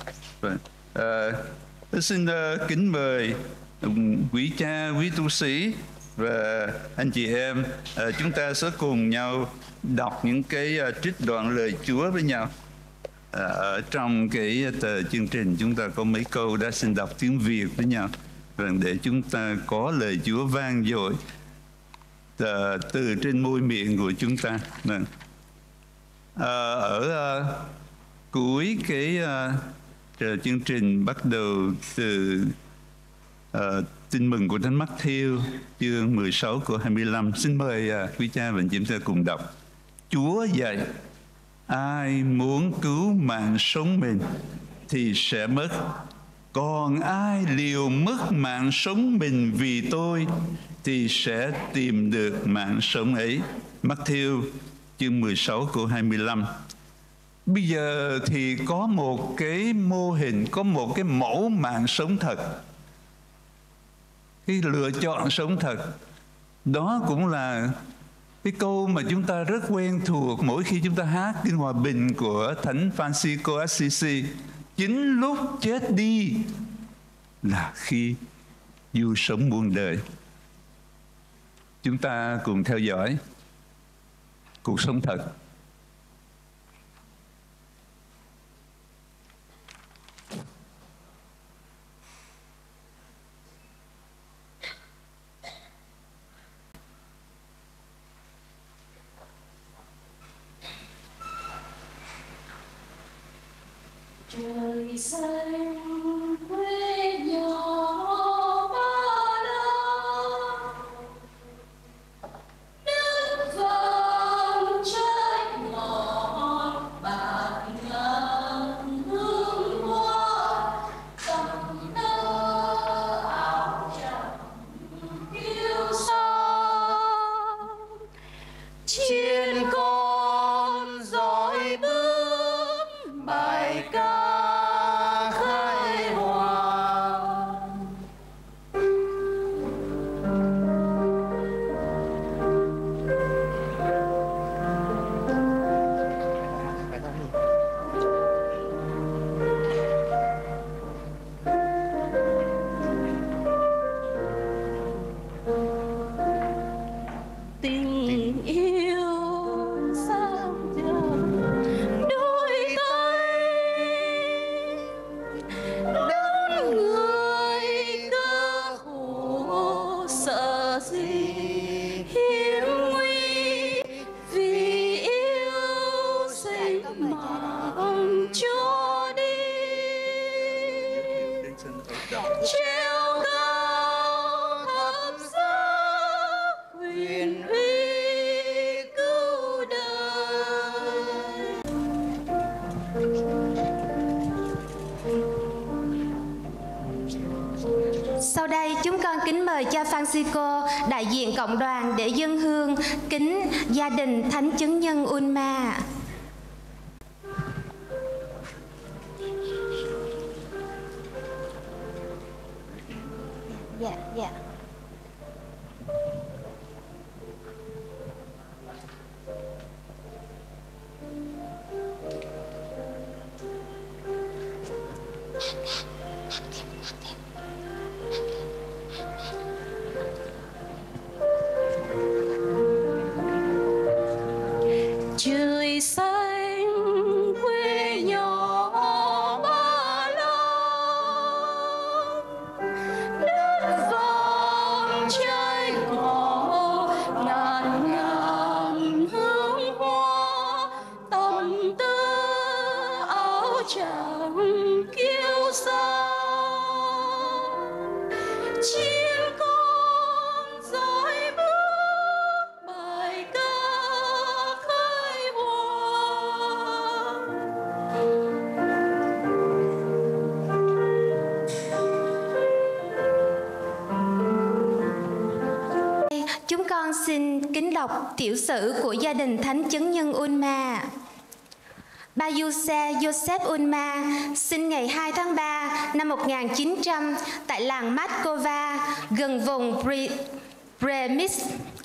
Uh, xin uh, kính mời um, quý cha, quý tu sĩ và anh chị em, uh, chúng ta sẽ cùng nhau đọc những cái uh, trích đoạn lời Chúa với nhau. Uh, ở trong cái tờ chương trình chúng ta có mấy câu đã xin đọc tiếng Việt với nhau, rằng để chúng ta có lời Chúa vang dội uh, từ trên môi miệng của chúng ta. Uh, ở uh, cuối cái uh, chương trình bắt đầu từ uh, tin mừng của Thánh Mắc-thiêu chương mười sáu câu hai mươi lăm. Xin mời uh, quý cha và anh chị em ta cùng đọc. Chúa dạy: ai muốn cứu mạng sống mình thì sẽ mất, còn ai liều mất mạng sống mình vì tôi thì sẽ tìm được mạng sống ấy. Mắc-thiêu chương mười sáu câu hai mươi lăm. Bây giờ thì có một cái mô hình, có một cái mẫu mạng sống thật, cái lựa chọn sống thật. Đó cũng là cái câu mà chúng ta rất quen thuộc mỗi khi chúng ta hát Kinh Hòa Bình của Thánh Francisco Assisi: chính lúc chết đi là khi du sống muôn đời. Chúng ta cùng theo dõi cuộc sống thật. Trời xanh quê nhỏ Ba La, nước vàng trái ngọt bạc ngàn hương hoa, tầm nơ áo trắng kiêu sa. Chiên con dõi bước bài ca gì hiểm nguy, vì yêu sinh mà cho đi. Treo cao thập giá quyền uy cứu đời. Sau đây chúng con kính mời cha Francisco đại diện cộng đoàn để dâng hương kính gia đình Thánh Chứng Nhân Unma. Dạ, dạ. Trời xanh quê nhỏ Ba Lan, đất vàng trái cỏ ngàn ngàn hương hoa, tầm tơ áo trắng kiêu sa. Chim con dõi bước bài ca khai hoa. Chúng con xin kính đọc tiểu sử của gia đình Thánh Chứng Nhân Unma. Ba Giuse Joseph Unma sinh ngày hai tháng ba năm một nghìn chín trăm tại làng Matkova gần vùng Premis.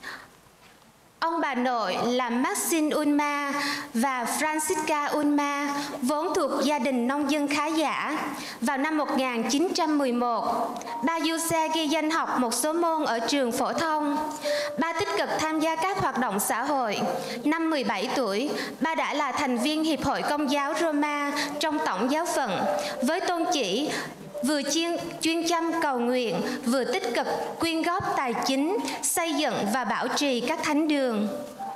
Ông bà nội là Maxine Unma và Francisca Unma vốn thuộc gia đình nông dân khá giả. Vào năm một nghìn chín trăm mười một, ba Giuse ghi danh học một số môn ở trường phổ thông. Ba tích cực tham gia các hoạt động xã hội. Năm mười bảy tuổi, ba đã là thành viên Hiệp hội Công giáo Roma trong tổng giáo phận, với tôn chỉ vừa chuyên, chuyên chăm cầu nguyện, vừa tích cực quyên góp tài chính, xây dựng và bảo trì các thánh đường.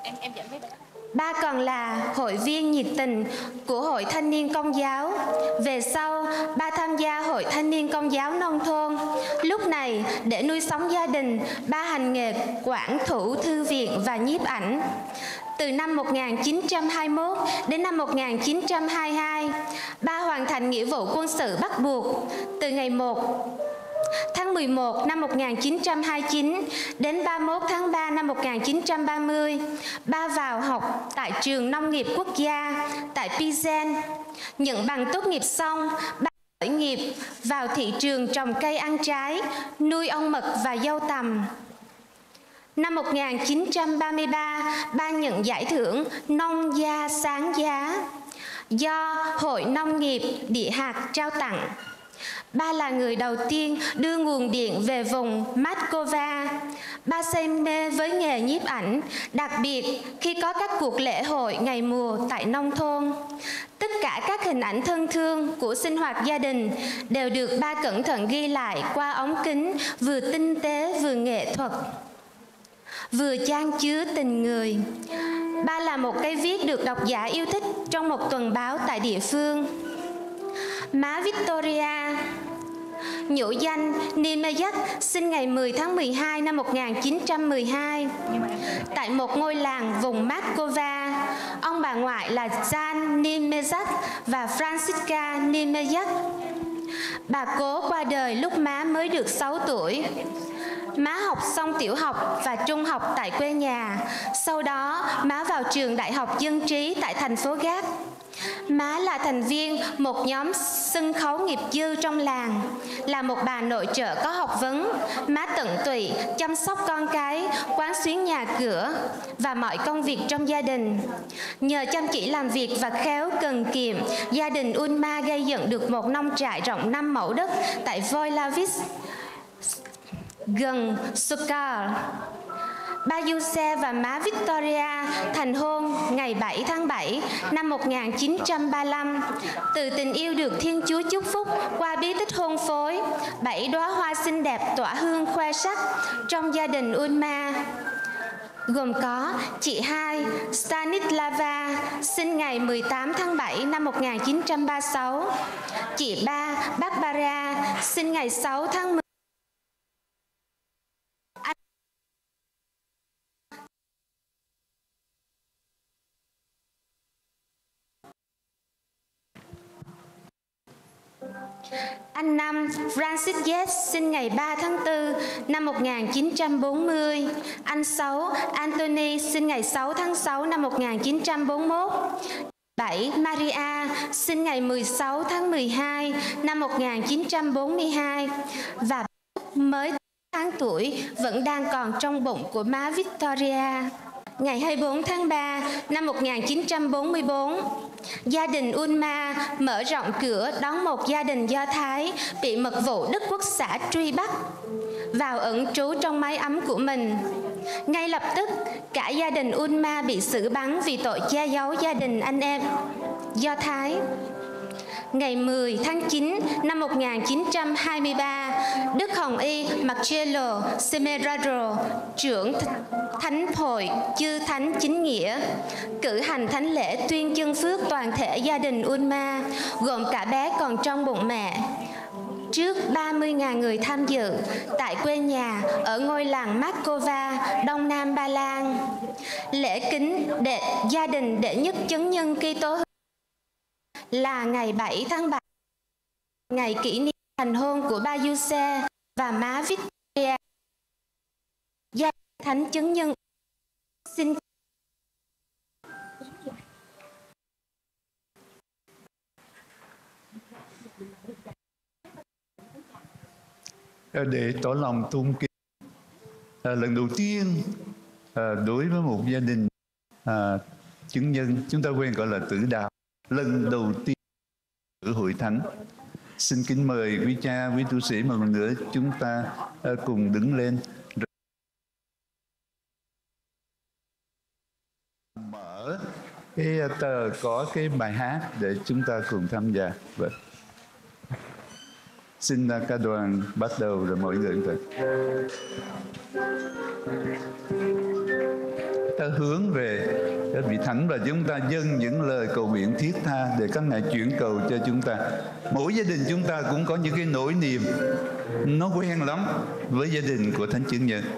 Ba còn là hội viên nhiệt tình của Hội Thanh niên Công giáo. Về sau, ba tham gia Hội Thanh niên Công giáo nông thôn. Lúc này, để nuôi sống gia đình, ba hành nghề quản thủ thư viện và nhiếp ảnh. Từ năm một nghìn chín trăm hai mươi mốt đến năm một nghìn chín trăm hai mươi hai, ba hoàn thành nghĩa vụ quân sự bắt buộc. Từ ngày một tháng mười một năm một nghìn chín trăm hai mươi chín đến ba mươi mốt tháng ba năm một nghìn chín trăm ba mươi, ba vào học tại trường nông nghiệp quốc gia tại Pizen. Nhận bằng tốt nghiệp xong, ba khởi nghiệp vào thị trường trồng cây ăn trái, nuôi ong mật và dâu tằm. Năm một nghìn chín trăm ba mươi ba, ba nhận giải thưởng Nông gia sáng giá do Hội Nông nghiệp Địa hạt trao tặng. Ba là người đầu tiên đưa nguồn điện về vùng Matkova. Ba say mê với nghề nhiếp ảnh, đặc biệt khi có các cuộc lễ hội ngày mùa tại nông thôn. Tất cả các hình ảnh thân thương của sinh hoạt gia đình đều được ba cẩn thận ghi lại qua ống kính, vừa tinh tế vừa nghệ thuật, vừa chan chứa tình người. Ba là một cây viết được độc giả yêu thích trong một tuần báo tại địa phương. Má Victoria, nhũ danh Nimezak, sinh ngày mười tháng mười hai năm một nghìn chín trăm mười hai tại một ngôi làng vùng Matkova. Ông bà ngoại là Jan Nimezak và Francisca Nimezak. Bà cố qua đời lúc má mới được sáu tuổi. Má học xong tiểu học và trung học tại quê nhà. Sau đó, má vào trường Đại học Dân trí tại thành phố Gác. Má là thành viên một nhóm sân khấu nghiệp dư trong làng, là một bà nội trợ có học vấn. Má tận tụy chăm sóc con cái, quán xuyến nhà cửa và mọi công việc trong gia đình. Nhờ chăm chỉ làm việc và khéo cần kiệm, gia đình Unma gây dựng được một nông trại rộng năm mẫu đất tại Voilavic gần Sokal. ba Giuse và má Victoria thành hôn ngày bảy tháng bảy năm một nghìn chín trăm ba mươi lăm. Từ tình yêu được Thiên Chúa chúc phúc qua bí tích hôn phối, bảy đóa hoa xinh đẹp tỏa hương khoe sắc trong gia đình Ulma, gồm có chị hai Stanislava sinh ngày mười tám tháng bảy năm một nghìn chín trăm ba mươi sáu, chị ba Barbara sinh ngày sáu tháng mười. Anh năm Francis Yates sinh ngày ba tháng tư năm một nghìn chín trăm bốn mươi. Anh sáu Anthony sinh ngày sáu tháng sáu năm một nghìn chín trăm bốn mươi mốt. bảy Maria sinh ngày mười sáu tháng mười hai năm một nghìn chín trăm bốn mươi hai. Và mới tháng tuổi vẫn đang còn trong bụng của má Victoria. Ngày hai mươi bốn tháng ba năm một nghìn chín trăm bốn mươi tư, gia đình Ulma mở rộng cửa đón một gia đình Do Thái bị mật vụ Đức Quốc xã truy bắt vào ẩn trú trong mái ấm của mình. Ngay lập tức, cả gia đình Ulma bị xử bắn vì tội che giấu gia đình anh em Do Thái. Ngày mười tháng chín năm một nghìn chín trăm hai mươi ba, Đức Hồng Y Marcello Semeraro, trưởng Thánh hội Chư Thánh Chính Nghĩa, cử hành thánh lễ tuyên chân phước toàn thể gia đình Ulma, gồm cả bé còn trong bụng mẹ, trước ba mươi nghìn người tham dự tại quê nhà ở ngôi làng Markova, Đông Nam Ba Lan. Lễ kính đệ gia đình đệ nhất chứng nhân Kitô là ngày bảy tháng bảy, ngày kỷ niệm thành hôn của ba Giuse và má Victoria. Gia Thánh chứng nhân xin để tỏ lòng tôn kính. À, lần đầu tiên à, đối với một gia đình à, chứng nhân, chúng ta quen gọi là tử đạo, lần đầu tiên ở hội thánh. Xin kính mời quý cha, quý tu sĩ một lần nữa chúng ta à, cùng đứng lên mở cái tờ có cái bài hát để chúng ta cùng tham gia. Vậy. Xin ca đoàn bắt đầu rồi mọi người vậy. Ta hướng về các vị thánh và chúng ta dâng những lời cầu nguyện thiết tha để các ngài chuyển cầu cho chúng ta. Mỗi gia đình chúng ta cũng có những cái nỗi niềm nó quen lắm với gia đình của Thánh Chứng Nhân.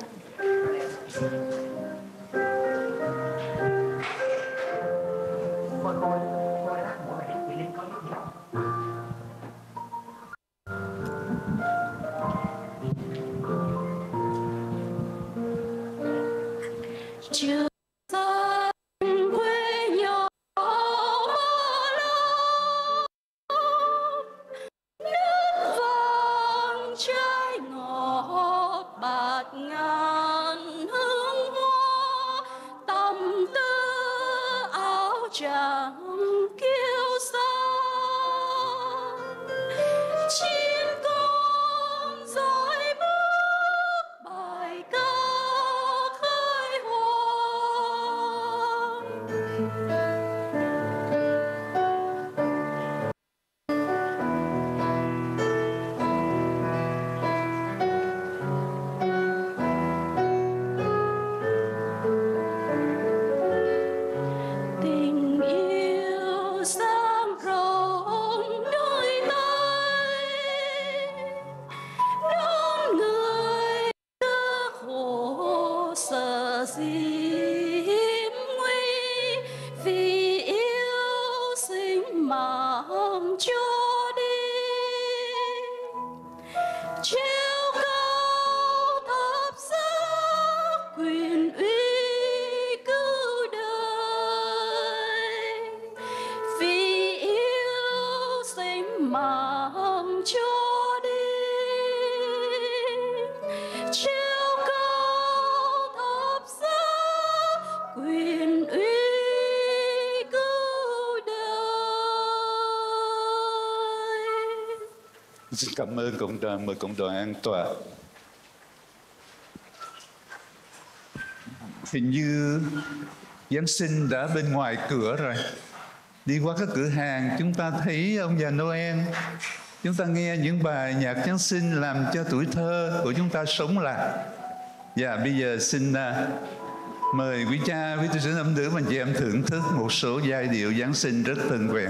Xin cảm ơn cộng đoàn, mời cộng đoàn an tọa. Hình như Giáng sinh đã bên ngoài cửa rồi. Đi qua các cửa hàng chúng ta thấy ông già Noel. Chúng ta nghe những bài nhạc Giáng sinh làm cho tuổi thơ của chúng ta sống lại. Và bây giờ xin uh, mời quý cha, quý tu sĩ nam nữ và chị em thưởng thức một số giai điệu Giáng sinh rất thân quen.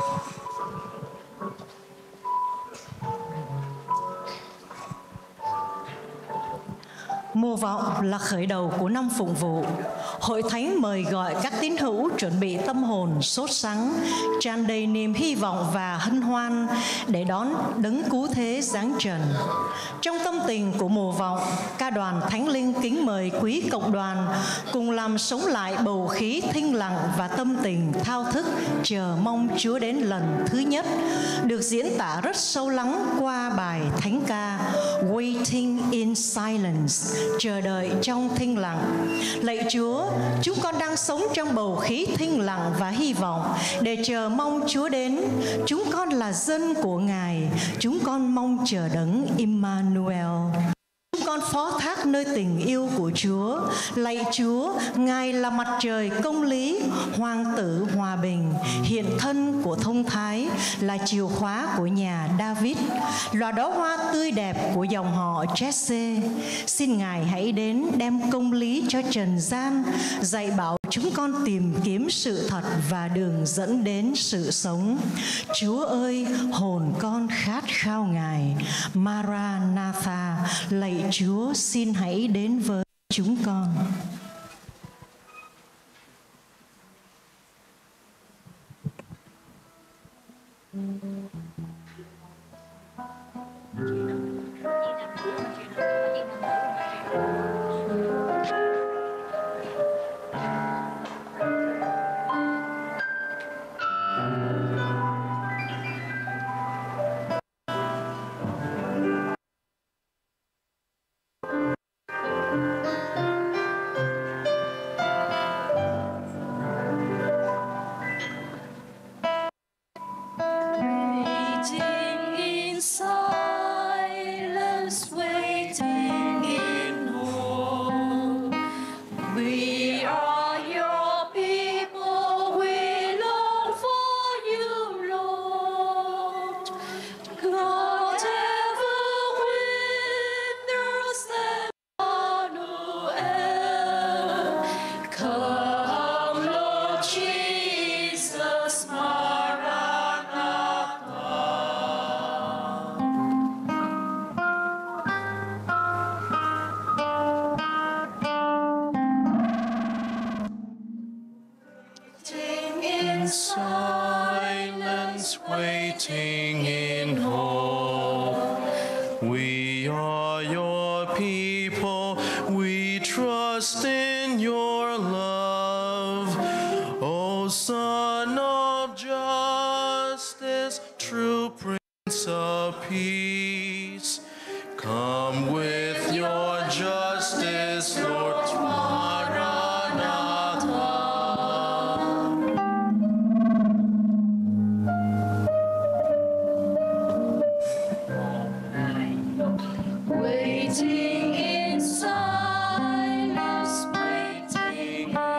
Mùa vọng là khởi đầu của năm phụng vụ. Hội thánh mời gọi các tín hữu chuẩn bị tâm hồn sốt sắng, tràn đầy niềm hy vọng và hân hoan để đón đấng cứu thế giáng trần. Trong tâm tình của mùa vọng, ca đoàn Thánh Linh kính mời quý cộng đoàn cùng làm sống lại bầu khí thinh lặng và tâm tình thao thức chờ mong Chúa đến lần thứ nhất, được diễn tả rất sâu lắng qua bài thánh ca Waiting in Silence, chờ đợi trong thinh lặng. Lạy Chúa, chúng con đang sống trong bầu khí thinh lặng và hy vọng để chờ mong Chúa đến. Chúng con là dân của Ngài, chúng con mong chờ đấng Immanuel. Chúng con phó thác nơi tình yêu của Chúa. Lạy Chúa, Ngài là mặt trời công lý, hoàng tử hòa bình, hiện thân của thông thái, là chìa khóa của nhà David, là đóa hoa tươi đẹp của dòng họ Jesse. Xin Ngài hãy đến đem công lý cho trần gian, dạy bảo chúng con tìm kiếm sự thật và đường dẫn đến sự sống. Chúa ơi, hồn con khát khao Ngài. Maranatha, lạy Chúa, xin hãy đến với chúng con. Waiting in silence, waiting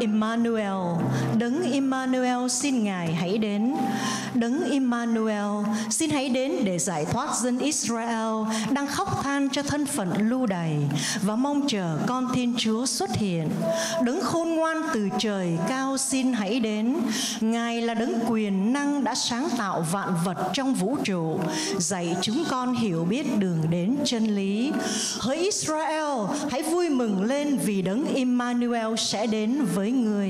Emmanuel, Đấng Emmanuel xin Ngài hãy đến. Đấng Emmanuel xin hãy đến để giải thoát dân Israel đang khóc than cho thân phận lưu đày và mong chờ con Thiên Chúa xuất hiện. Đấng khôn ngoan từ trời cao xin hãy đến. Ngài là đấng quyền năng đã sáng tạo vạn vật trong vũ trụ, dạy chúng con hiểu biết đường đến chân lý. Hỡi Israel, hãy vui mừng lên vì đấng Emmanuel sẽ đến với người.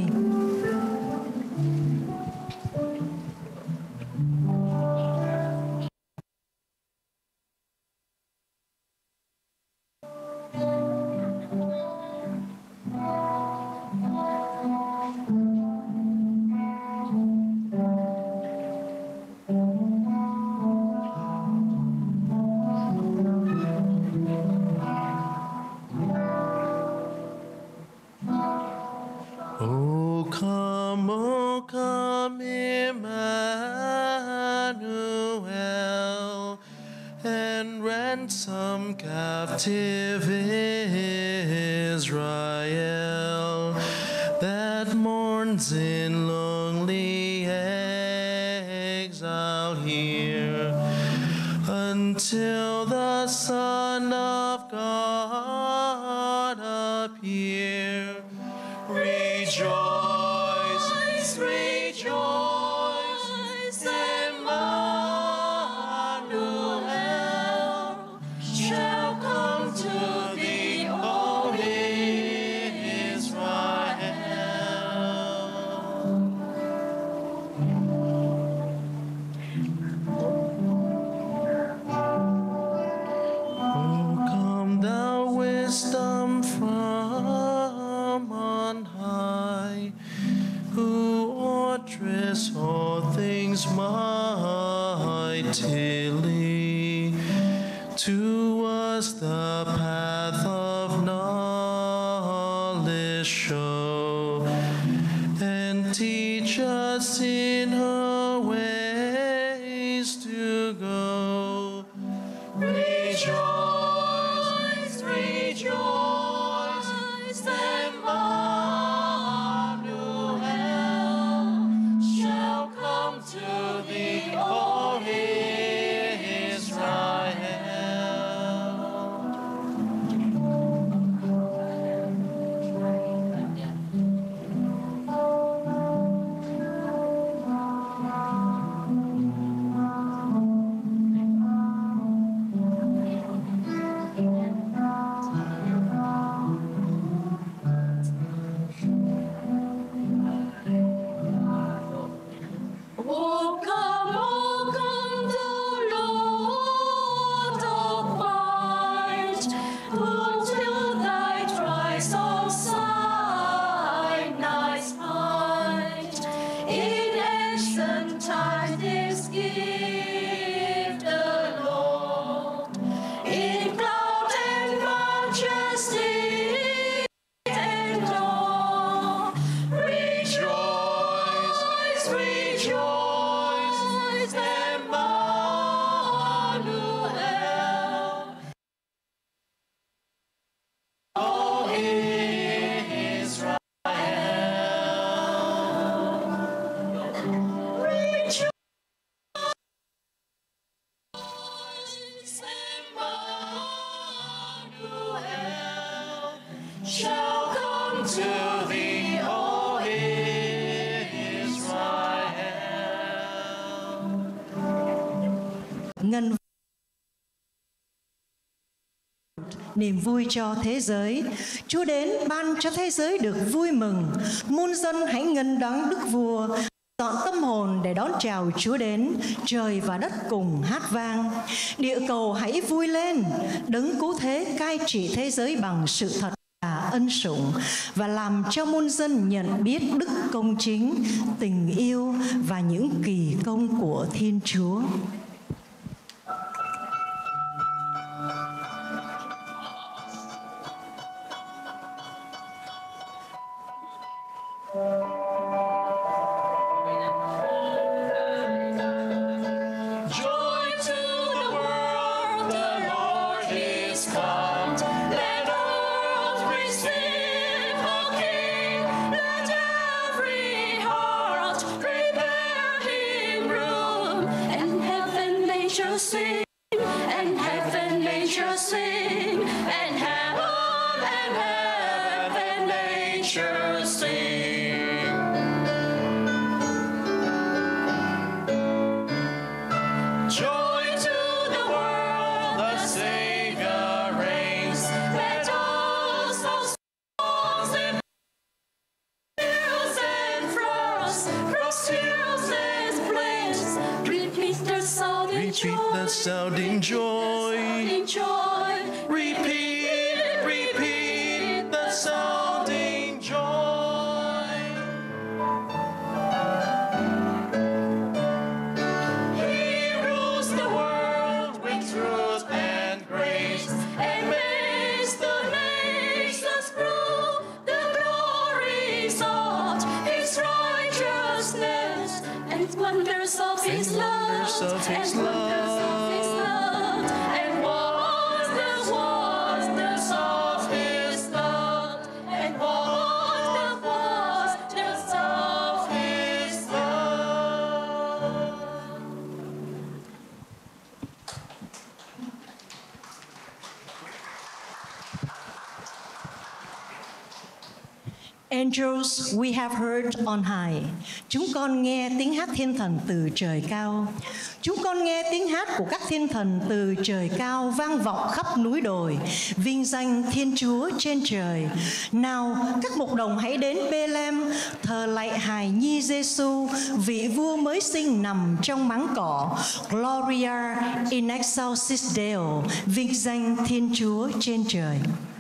Captive Israel that mourns in lonely exile here until the Son of God appear. Rejoice, rejoice, Emmanuel shall come to thee, O Israel. Oh, come thou wisdom from on high, who orderest all things mightily, to us the path of knowledge show, and teach us in her ways to go. Rejoice, rejoice, Emmanuel shall come to thee, O Israel. Oh, come, oh, come, the Lord of might, who till thy thrice on Sinai's height, in ancient times this gift alone, in cloud and majesty and dawn. Rejoice, rejoice, Emmanuel, O Israel. Rejoice, Emmanuel shall come to thee, O Israel. Ngân niềm vui cho thế giới. Chúa đến ban cho thế giới được vui mừng. Muôn dân hãy nghênh đón Đức Vua. Dọn tâm hồn để đón chào Chúa đến. Trời và đất cùng hát vang. Địa cầu hãy vui lên. Đấng cứu thế cai trị thế giới bằng sự thật và ân sủng, và làm cho muôn dân nhận biết đức công chính, tình yêu và những kỳ công của Thiên Chúa. Joy to the world, the Lord is come. Let earth receive her King. Let angels sing, and heaven angels sing, and heaven and heaven angels sing. Joy to the world, the Savior reigns. Let all souls in hills and flowers, cross hills and plains, repeat the sounding joy. Repeat the sounding joy. Sounding joy. Repeat, repeat the sounding joy. He rules the world with truth and grace, and makes the nations prove the glories of His righteousness, and wonders of His And love, wonders of His and wonders of His love, and wonders, wonders of His love, and wonders, wonders of His love. Angels we have heard on high. Chúng con nghe tiếng hát thiên thần từ trời cao. Chúng con nghe tiếng hát của các thiên thần từ trời cao vang vọng khắp núi đồi, vinh danh Thiên Chúa trên trời. Nào, các mục đồng hãy đến Bê-lem thờ lạy hài nhi Giêsu, vị vua mới sinh nằm trong máng cỏ. Gloria in excelsis Deo, vinh danh Thiên Chúa trên trời.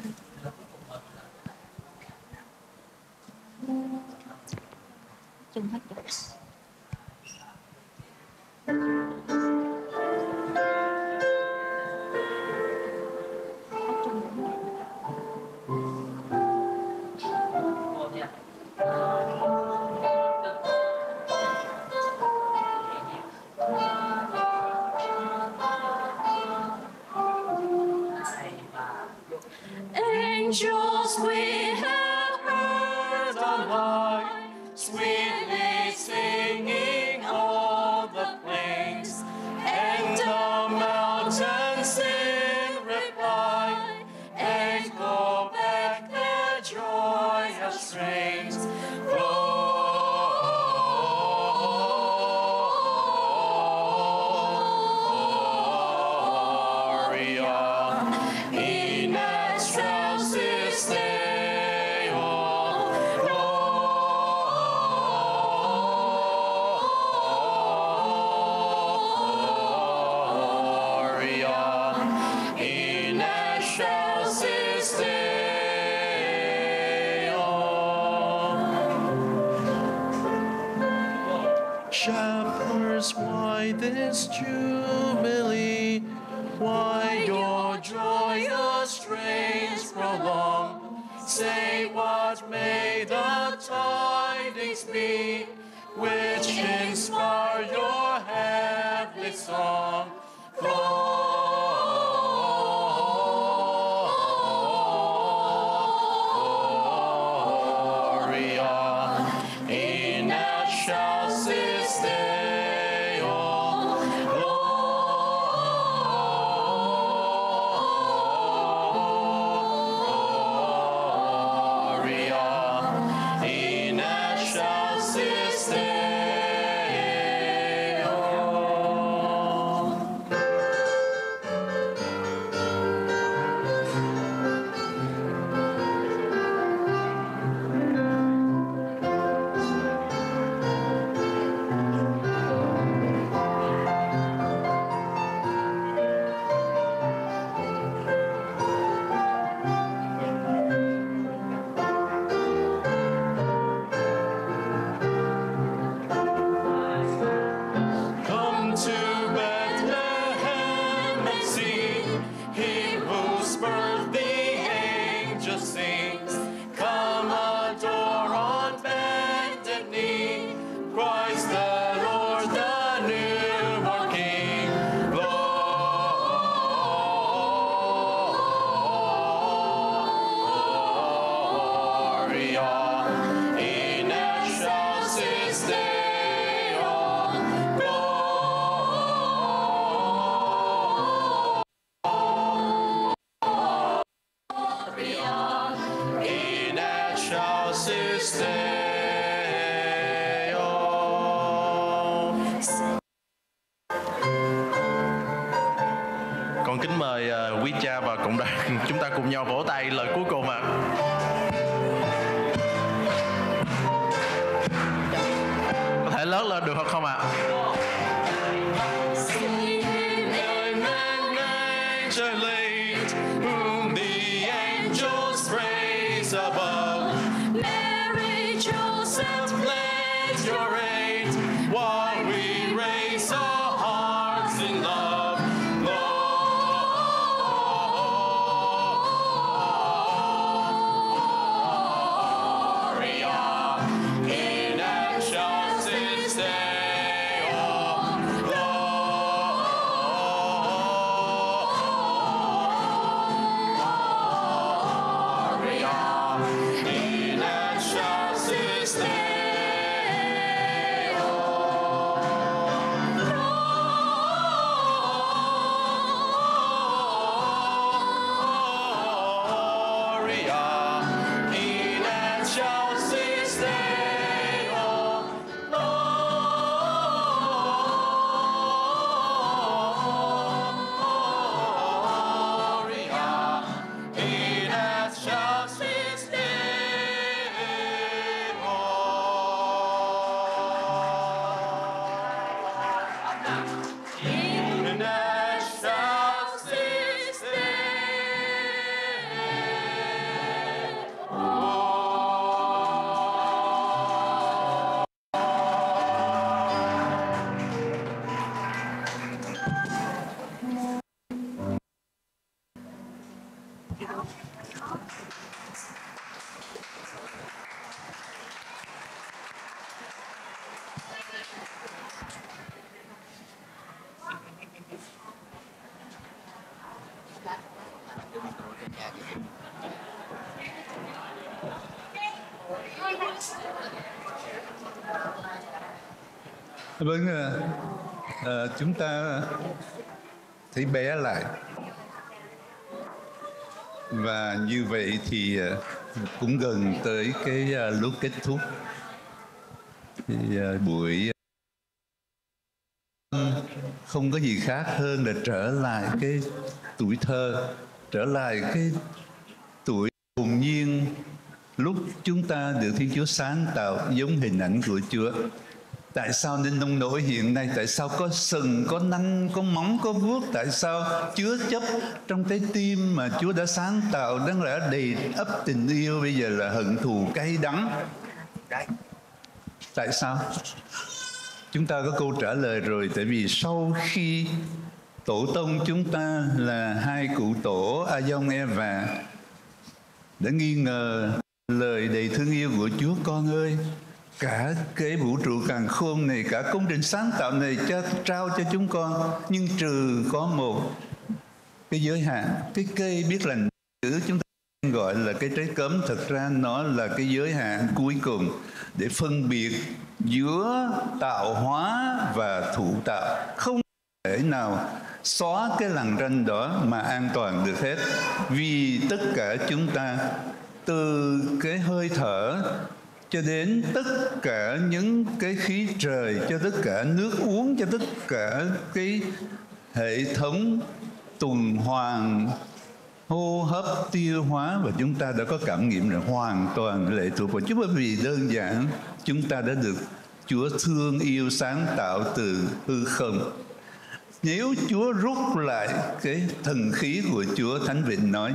Angels we have heard on high, sweetly singing all the plains, and the mountains in reply echo back their joyous strains. Gloria in excelsis Gloria in excelsis Deo. Shepherds, why this jubilee? Why your joyous strains prolong? Say what may the tidings be, which inspire your heavenly song. Gloria in excelsis Gloria in excelsis Deo. cộng đoàn chúng ta cùng nhau vỗ tay lời cuối cùng ạ. Có thể lớn lên được không ạ? Vâng, à, chúng ta thấy bé lại. Và như vậy thì cũng gần tới cái lúc kết thúc. Thì buổi không có gì khác hơn là trở lại cái tuổi thơ, trở lại cái tuổi hồn nhiên lúc chúng ta được Thiên Chúa sáng tạo giống hình ảnh của Chúa. Tại sao nên nông nổi hiện nay? Tại sao có sừng, có nanh, có móng, có vuốt? Tại sao chứa chấp trong trái tim mà Chúa đã sáng tạo đáng lẽ đầy ắp tình yêu bây giờ là hận thù cay đắng? Tại sao? Chúng ta có câu trả lời rồi. Tại vì sau khi tổ tông chúng ta là hai cụ tổ Adông Eva đã nghi ngờ lời đầy thương yêu của Chúa, con ơi, cả cái vũ trụ càn khôn này, cả công trình sáng tạo này cho, trao cho chúng con, nhưng trừ có một cái giới hạn. Cái cây biết lành chữ chúng ta gọi là cái trái cấm, thật ra nó là cái giới hạn cuối cùng để phân biệt giữa tạo hóa và thụ tạo. Không thể nào xóa cái lằn ranh đó mà an toàn được hết, vì tất cả chúng ta từ cái hơi thở cho đến tất cả những cái khí trời, cho tất cả nước uống, cho tất cả cái hệ thống tuần hoàn, hô hấp, tiêu hóa, và chúng ta đã có cảm nghiệm là hoàn toàn lệ thuộc vào Chúa. Bởi vì đơn giản chúng ta đã được Chúa thương yêu sáng tạo từ hư không. Nếu Chúa rút lại cái thần khí của Chúa, Thánh Vịnh nói,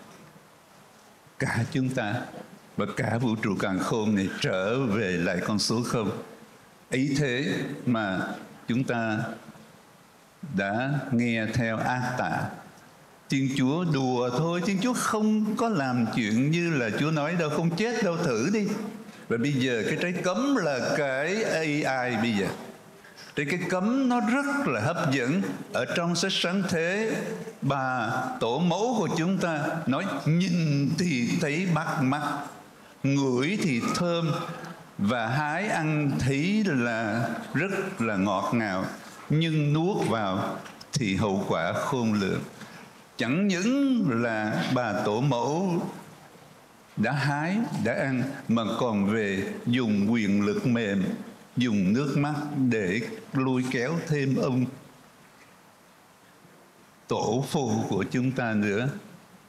cả chúng ta và cả vũ trụ càn khôn này trở về lại con số không. Ấy thế mà chúng ta đã nghe theo ác tả. Thiên Chúa đùa thôi, Thiên Chúa không có làm chuyện như là Chúa nói đâu, không chết đâu, thử đi. Và bây giờ cái trái cấm là cái a i bây giờ. Thì cái cấm nó rất là hấp dẫn. Ở trong sách Sáng Thế, bà tổ mẫu của chúng ta nói nhìn thì thấy bắt mắt, ngửi thì thơm, và hái ăn thấy là rất là ngọt ngào, nhưng nuốt vào thì hậu quả khôn lường. Chẳng những là bà tổ mẫu đã hái, đã ăn, mà còn về dùng quyền lực mềm, dùng nước mắt để lôi kéo thêm ông tổ phụ của chúng ta nữa.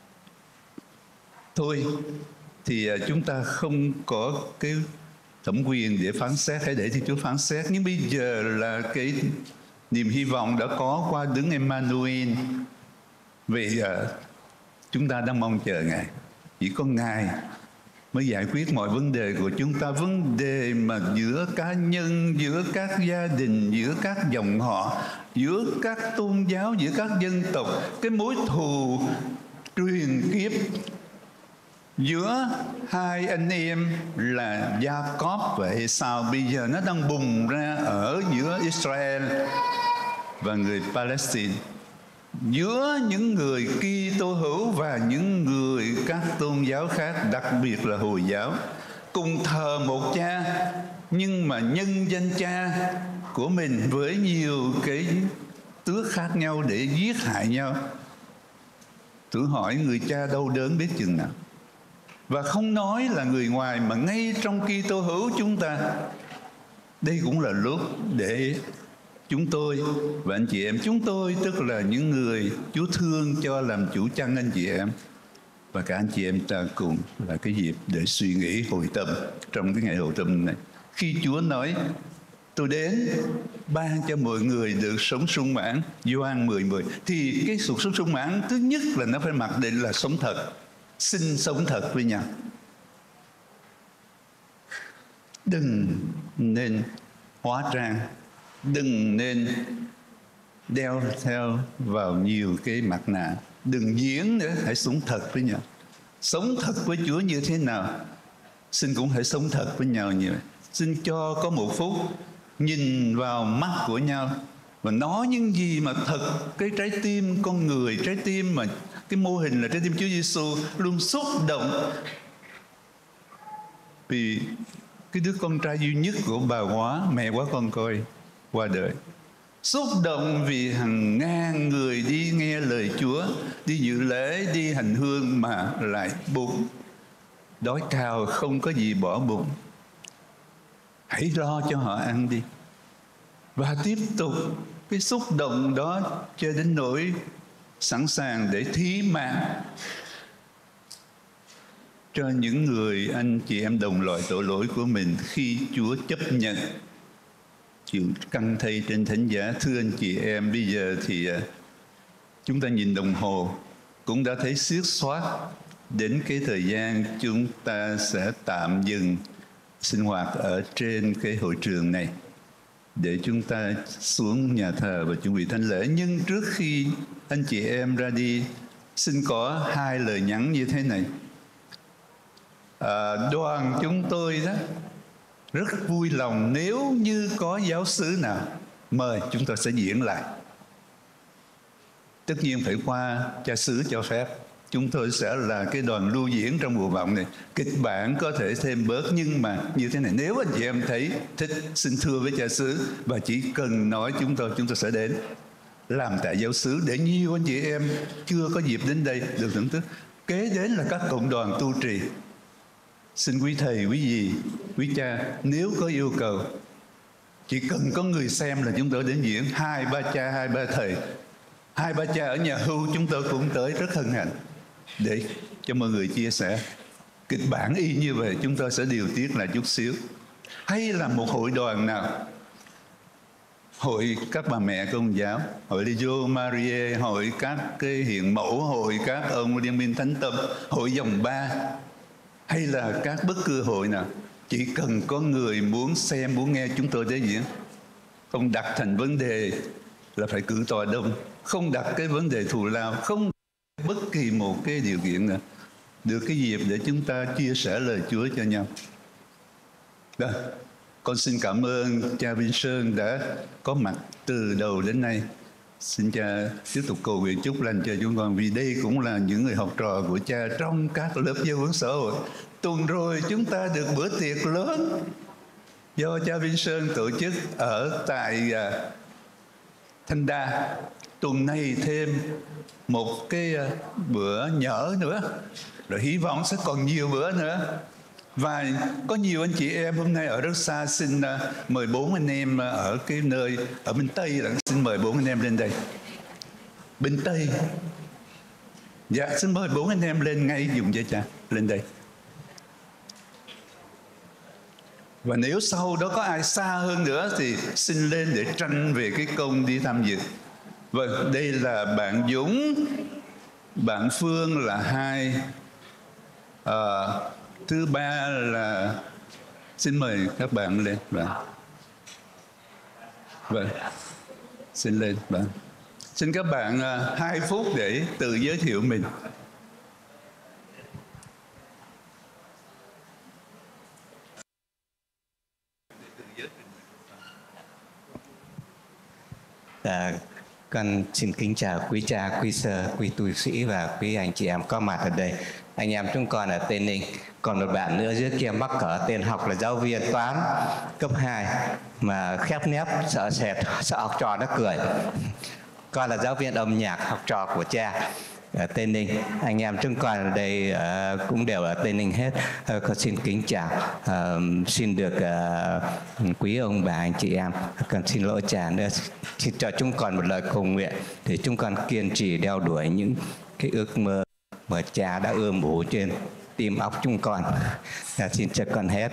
thôi thì chúng ta không có cái thẩm quyền để phán xét hay để Thiên Chúa phán xét. Nhưng bây giờ là cái niềm hy vọng đã có qua Đấng Emmanuel. Vì uh, chúng ta đang mong chờ Ngài. Chỉ có Ngài mới giải quyết mọi vấn đề của chúng ta. Vấn đề mà giữa cá nhân, giữa các gia đình, giữa các dòng họ, giữa các tôn giáo, giữa các dân tộc, cái mối thù truyền kiếp giữa hai anh em là Jacob và Esau bây giờ nó đang bùng ra ở giữa Israel và người Palestine, giữa những người Kitô hữu và những người các tôn giáo khác, đặc biệt là Hồi giáo, cùng thờ một cha nhưng mà nhân danh cha của mình với nhiều cái tước khác nhau để giết hại nhau. Thử hỏi người cha đau đớn biết chừng nào. Và không nói là người ngoài mà ngay trong Kitô hữu chúng ta, đây cũng là lúc để chúng tôi và anh chị em, chúng tôi tức là những người Chúa thương cho làm chủ chăn anh chị em, và cả anh chị em ta cùng là cái dịp để suy nghĩ hội tâm trong cái ngày hội tâm này. Khi Chúa nói tôi đến ban cho mọi người được sống sung mãn, Gioan mười mười, thì cái sự sống sung mãn thứ nhất là nó phải mặc định là sống thật, sinh sống thật với nhau. Đừng nên hóa trang, đừng nên đeo theo vào nhiều cái mặt nạ, đừng diễn nữa, hãy sống thật với nhau. Sống thật với Chúa như thế nào, xin cũng hãy sống thật với nhau như vậy. Xin cho có một phút nhìn vào mắt của nhau và nói những gì mà thật, cái trái tim con người, trái tim mà cái mô hình là trái tim Chúa Giêsu luôn xúc động vì cái đứa con trai duy nhất của bà quá, mẹ quá con coi qua đời. Xúc động vì hàng ngàn người đi nghe lời Chúa, đi dự lễ, đi hành hương mà lại bụng đói cào, không có gì bỏ bụng. Hãy lo cho họ ăn đi. Và tiếp tục cái xúc động đó cho đến nỗi sẵn sàng để thí mạng cho những người anh chị em đồng loại tội lỗi của mình khi Chúa chấp nhận chịu căng thây trên thánh giá. Thưa anh chị em, bây giờ thì chúng ta nhìn đồng hồ cũng đã thấy xiết xoát đến cái thời gian chúng ta sẽ tạm dừng sinh hoạt ở trên cái hội trường này để chúng ta xuống nhà thờ và chuẩn bị thánh lễ. Nhưng trước khi anh chị em ra đi, xin có hai lời nhắn như thế này. À, đoàn chúng tôi đó rất vui lòng nếu như có giáo xứ nào mời, chúng tôi sẽ diễn lại. Tất nhiên phải qua cha xứ cho phép. Chúng tôi sẽ là cái đoàn lưu diễn trong mùa vọng này. Kịch bản có thể thêm bớt, nhưng mà như thế này, nếu anh chị em thấy thích, xin thưa với cha xứ và chỉ cần nói chúng tôi, chúng tôi sẽ đến làm tại giáo xứ để nhiều anh chị em chưa có dịp đến đây được thưởng thức. Kế đến là các cộng đoàn tu trì. Xin quý thầy, quý dì, quý cha, nếu có yêu cầu, chỉ cần có người xem là chúng tôi đến diễn. Hai ba cha, hai ba thầy, hai ba cha ở nhà hưu chúng tôi cũng tới, rất hân hạnh để cho mọi người chia sẻ. Kịch bản y như vậy chúng tôi sẽ điều tiết lại chút xíu. Hay là một hội đoàn nào, hội các bà mẹ Công giáo, hội Legio Maria, hội các cái hiện mẫu, hội các ông Liên minh Thánh Tâm, hội dòng ba, hay là các bất cứ hội nào, chỉ cần có người muốn xem, muốn nghe chúng tôi để diễn, không đặt thành vấn đề là phải cử tòa đông, không đặt cái vấn đề thù lao, không bất kỳ một cái điều kiện nào, được cái dịp để chúng ta chia sẻ lời Chúa cho nhau. Đó, con xin cảm ơn cha Vinh Sơn đã có mặt từ đầu đến nay. Xin cha tiếp tục cầu nguyện chúc lành cho chúng con, vì đây cũng là những người học trò của cha trong các lớp giáo huấn xã hội. Tuần rồi chúng ta được bữa tiệc lớn do cha Vinh Sơn tổ chức ở tại uh, Thanh Đa. Tuần này thêm một cái uh, bữa nhỡ nữa, rồi hy vọng sẽ còn nhiều bữa nữa. Và có nhiều anh chị em hôm nay ở rất xa, xin uh, mời bốn anh em uh, ở cái nơi ở bên Tây, là xin mời bốn anh em lên đây. Bên Tây, dạ xin mời bốn anh em lên ngay dùng cho cha. lên đây. Và nếu sau đó có ai xa hơn nữa thì xin lên để tranh về cái công đi tham dự. Vâng, đây là bạn Dũng, bạn Phương là hai. À, thứ ba là xin mời các bạn lên. Vâng, vâng. Xin lên. Vâng. Xin các bạn uh, hai phút để tự giới thiệu mình. À, con xin kính chào quý cha, quý sơ, quý tu sĩ và quý anh chị em có mặt ở đây. Anh em chúng con ở Tây Ninh, còn một bạn nữa dưới kia mắc cỡ tên học là giáo viên toán cấp hai mà khép nép sợ sệt, sợ học trò nó cười. Con là giáo viên âm nhạc, học trò của cha ở Tây Ninh. Anh em chúng con ở đây uh, cũng đều ở Tây Ninh hết. Uh, con xin kính chào, uh, xin được uh, quý ông bà anh chị em. Con xin lỗi cha nữa, xin cho chúng con một lời cầu nguyện để chúng con kiên trì đeo đuổi những cái ước mơ mà cha đã ươm ủ trên tim óc chúng con. Uh, xin cho con hết.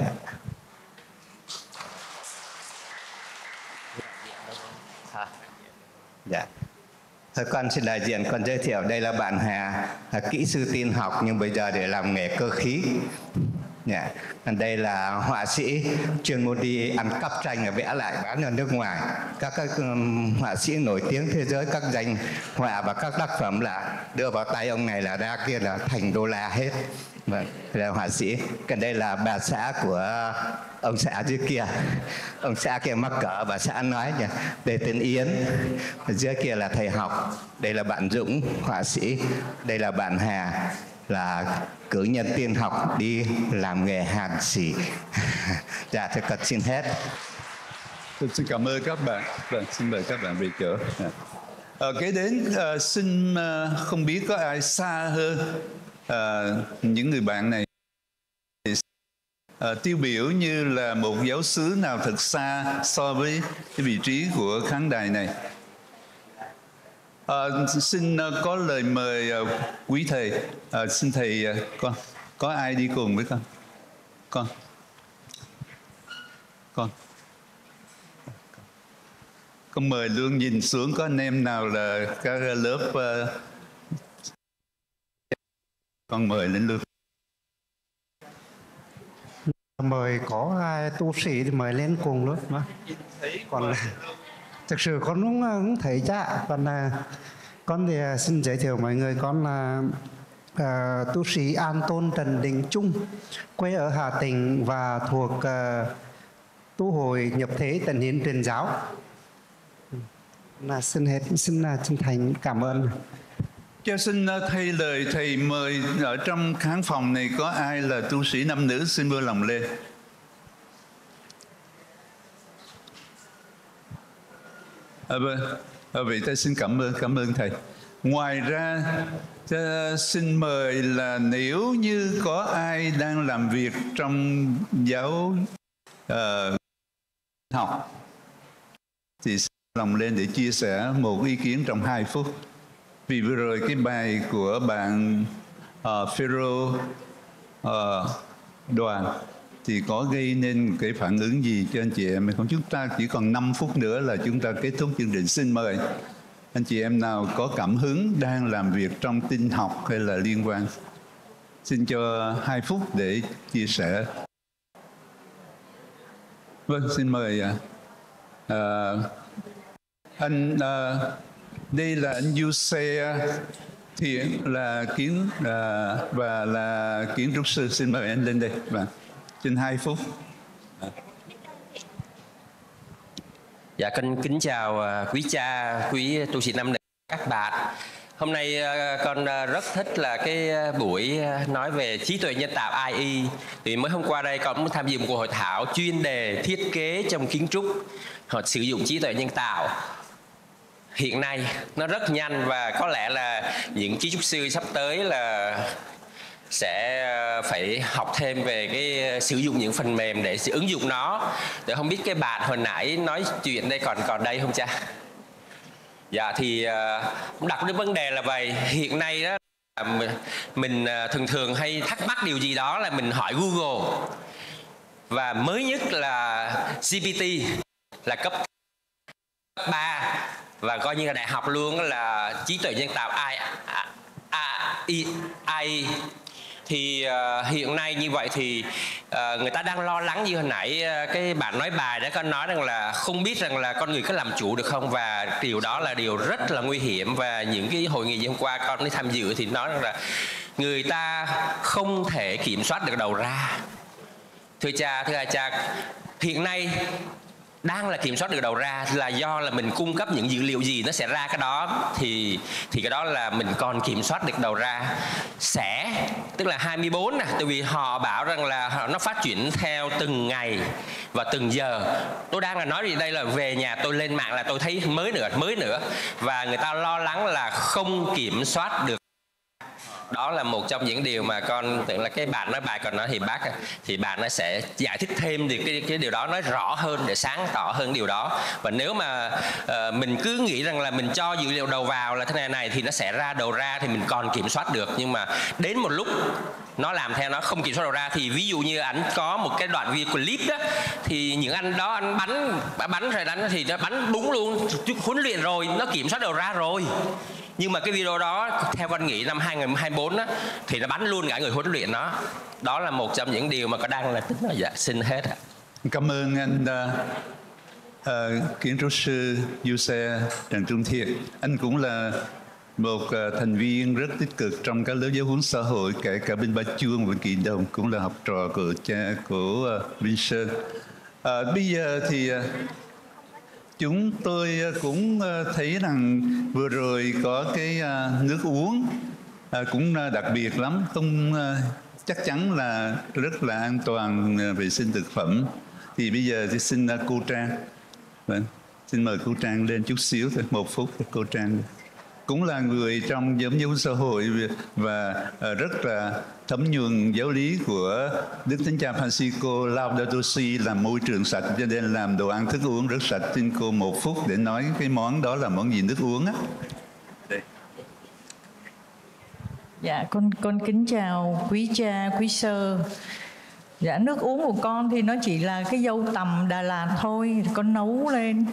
Dạ. Thôi con xin đại diện, con giới thiệu đây là bạn Hà, là kỹ sư tin học nhưng bây giờ để làm nghề cơ khí. Yeah. Đây là họa sĩ chuyên môn đi ăn cắp tranh và vẽ lại bán ở nước ngoài. Các, các um, họa sĩ nổi tiếng thế giới, các danh họa và các tác phẩm là đưa vào tay ông này là ra kia là thành đô la hết. Vâng, là họa sĩ. Còn đây là bà xã của ông xã dưới kia. Ông xã kia mắc cỡ, bà xã nói nhỉ. Đây tên Yến. Dưới kia là thầy học. Đây là bạn Dũng, họa sĩ. Đây là bạn Hà, là cử nhân tiên học đi làm nghề hàn xỉ. Dạ, thì con xin hết. Tôi xin cảm ơn các bạn. Vâng, xin mời các bạn về chỗ. À, kế đến uh, xin uh, không biết có ai xa hơn uh, những người bạn này. Uh, tiêu biểu như là một giáo xứ nào thật xa so với cái vị trí của khán đài này. Uh, xin uh, có lời mời uh, quý thầy. Uh, xin thầy uh, con có ai đi cùng với con? Con. Con. Con mời luôn, nhìn xuống có anh em nào là các lớp uh, con mời lên luôn. Mời có ai tu sĩ thì mời lên cùng luôn mà. Còn là thực sự con cũng, cũng thấy cha. Còn là con thì xin giới thiệu mọi người, con là uh, tu sĩ An Tôn Trần Đình Trung, quê ở Hà Tĩnh và thuộc uh, tu hội nhập thế Tần Hiến Truyền giáo. Là xin hết, xin chân thành cảm ơn. Cho xin thay lời thầy mời ở trong khán phòng này có ai là tu sĩ nam nữ xin vui lòng lên. À, vâng, à, vậy ta xin cảm ơn, cảm ơn thầy. Ngoài ra, ta xin mời là nếu như có ai đang làm việc trong giáo uh, học thì xin lòng lên để chia sẻ một ý kiến trong hai phút. Vì vừa rồi cái bài của bạn uh, Phêrô uh, Đoàn thì có gây nên cái phản ứng gì cho anh chị em không? Chúng ta chỉ còn năm phút nữa là chúng ta kết thúc chương trình. Xin mời anh chị em nào có cảm hứng đang làm việc trong tin học hay là liên quan. Xin cho hai phút để chia sẻ. Vâng, xin mời uh, anh uh, đây là anh Du Xe Thiện, là kiến uh, và là kiến trúc sư. Xin mời anh lên đây. Vâng, trên hai phút. Dạ, con kính chào quý cha, quý tu sĩ nam nữ, các bạn. Hôm nay con rất thích là cái buổi nói về trí tuệ nhân tạo A I. Vì mới hôm qua đây con cũng tham dự một cuộc hội thảo chuyên đề thiết kế trong kiến trúc, họ sử dụng trí tuệ nhân tạo. Hiện nay nó rất nhanh và có lẽ là những kiến trúc sư sắp tới là sẽ phải học thêm về cái sử dụng những phần mềm để ứng dụng nó. Để không biết cái bạn hồi nãy nói chuyện đây còn còn đây không cha? Dạ thì cũng đặt cái vấn đề là vậy. Hiện nay đó mình thường thường hay thắc mắc điều gì đó là mình hỏi Google. Và mới nhất là giê pê tê là cấp ba và coi như là đại học luôn, là trí tuệ nhân tạo a i ai. Thì uh, hiện nay như vậy thì uh, người ta đang lo lắng như hồi nãy uh, cái bạn nói bài đã có nói rằng là không biết rằng là con người có làm chủ được không, và điều đó là điều rất là nguy hiểm. Và những cái hội nghị hôm qua con đi tham dự thì nói rằng là người ta không thể kiểm soát được đầu ra. Thưa cha, thưa hai cha, hiện nay đang là kiểm soát được đầu ra là do là mình cung cấp những dữ liệu gì nó sẽ ra cái đó, thì thì cái đó là mình còn kiểm soát được đầu ra. Sẽ tức là hai mươi bốn nè, tại vì họ bảo rằng là nó phát triển theo từng ngày và từng giờ. Tôi đang là nói gì đây là về nhà tôi lên mạng là tôi thấy mới nữa mới nữa và người ta lo lắng là không kiểm soát được. Đó là một trong những điều mà con tưởng là cái bạn nói bài còn nói thì bác thì bạn nó sẽ giải thích thêm được cái, cái điều đó, nói rõ hơn để sáng tỏ hơn điều đó. Và nếu mà uh, mình cứ nghĩ rằng là mình cho dữ liệu đầu vào là thế này này thì nó sẽ ra đầu ra thì mình còn kiểm soát được, nhưng mà đến một lúc nó làm theo nó không kiểm soát đầu ra. Thì ví dụ như ảnh có một cái đoạn video clip đó, thì những anh đó anh bắn bắn rồi đánh thì nó bắn đúng luôn, huấn luyện rồi, nó kiểm soát đầu ra rồi. Nhưng mà cái video đó theo con nghĩ năm hai không hai tư đó, thì nó bắn luôn cả người huấn luyện nó. Đó là một trong những điều mà có đang là tính là dạ xin hết ạ. Cảm ơn anh uh, uh, kiến trúc sư du xe Trần Trung Thiện. Anh cũng là một uh, thành viên rất tích cực trong các lớp giáo huấn xã hội, kể cả bên Ba Chuông và Kỳ Đồng, cũng là học trò của cha của uh, Vinh Sơn. Uh, bây giờ thì uh, chúng tôi cũng thấy rằng vừa rồi có cái nước uống cũng đặc biệt lắm, không chắc chắn là rất là an toàn vệ sinh thực phẩm. Thì bây giờ thì xin cô Trang, vâng, xin mời cô Trang lên chút xíu thôi, một phút cô Trang. Cũng là người trong nhóm giáo xã hội và rất là thấm nhuần giáo lý của Đức Thánh Cha Francisco Laudato Si, làm môi trường sạch cho nên làm đồ ăn thức uống rất sạch. Xin cô một phút để nói cái món đó là món gì, nước uống á. Đây. Dạ, con con kính chào quý cha, quý sơ. Dạ, nước uống của con thì nó chỉ là cái dâu tằm Đà Lạt thôi, con nấu lên.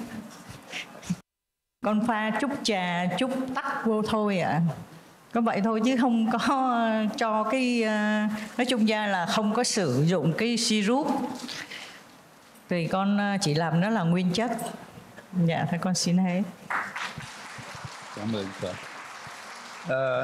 Con pha chút trà, chút tắc vô thôi ạ. À. Có vậy thôi chứ không có cho cái... Nói chung ra là không có sử dụng cái syrup. Thì con chỉ làm nó là nguyên chất. Dạ, thôi con xin hết. Cảm ơn con. À,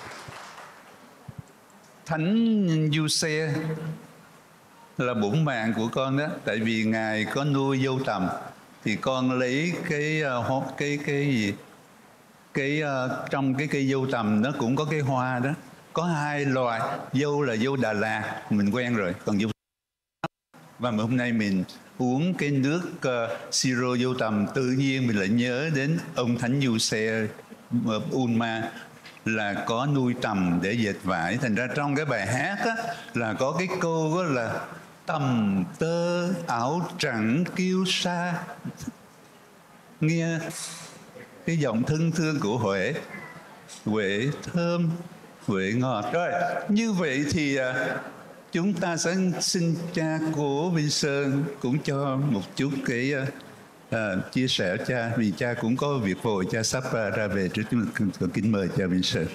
Thánh Giuse là bổn mạng của con đó. Tại vì Ngài có nuôi dâu tằm, thì con lấy cái uh, cái cái gì cái uh, trong cái cây dâu tằm nó cũng có cái hoa đó, có hai loại dâu, là dâu Đà Lạt mình quen rồi, còn dâu và hôm nay mình uống cái nước uh, siro dâu tằm, tự nhiên mình lại nhớ đến ông Thánh Giuse Ulma là có nuôi tằm để dệt vải. Thành ra trong cái bài hát á, là có cái câu đó là tầm tơ áo trắng kiêu sa. Nghe cái giọng thân thương của Huệ, Huệ thơm, Huệ ngọt. Rồi, như vậy thì uh, chúng ta sẽ xin cha của Vinh Sơn cũng cho một chút cái uh, uh, chia sẻ cha, vì cha cũng có việc vội, cha sắp uh, ra về trước. Chúng tôi kính mời cha Vinh Sơn.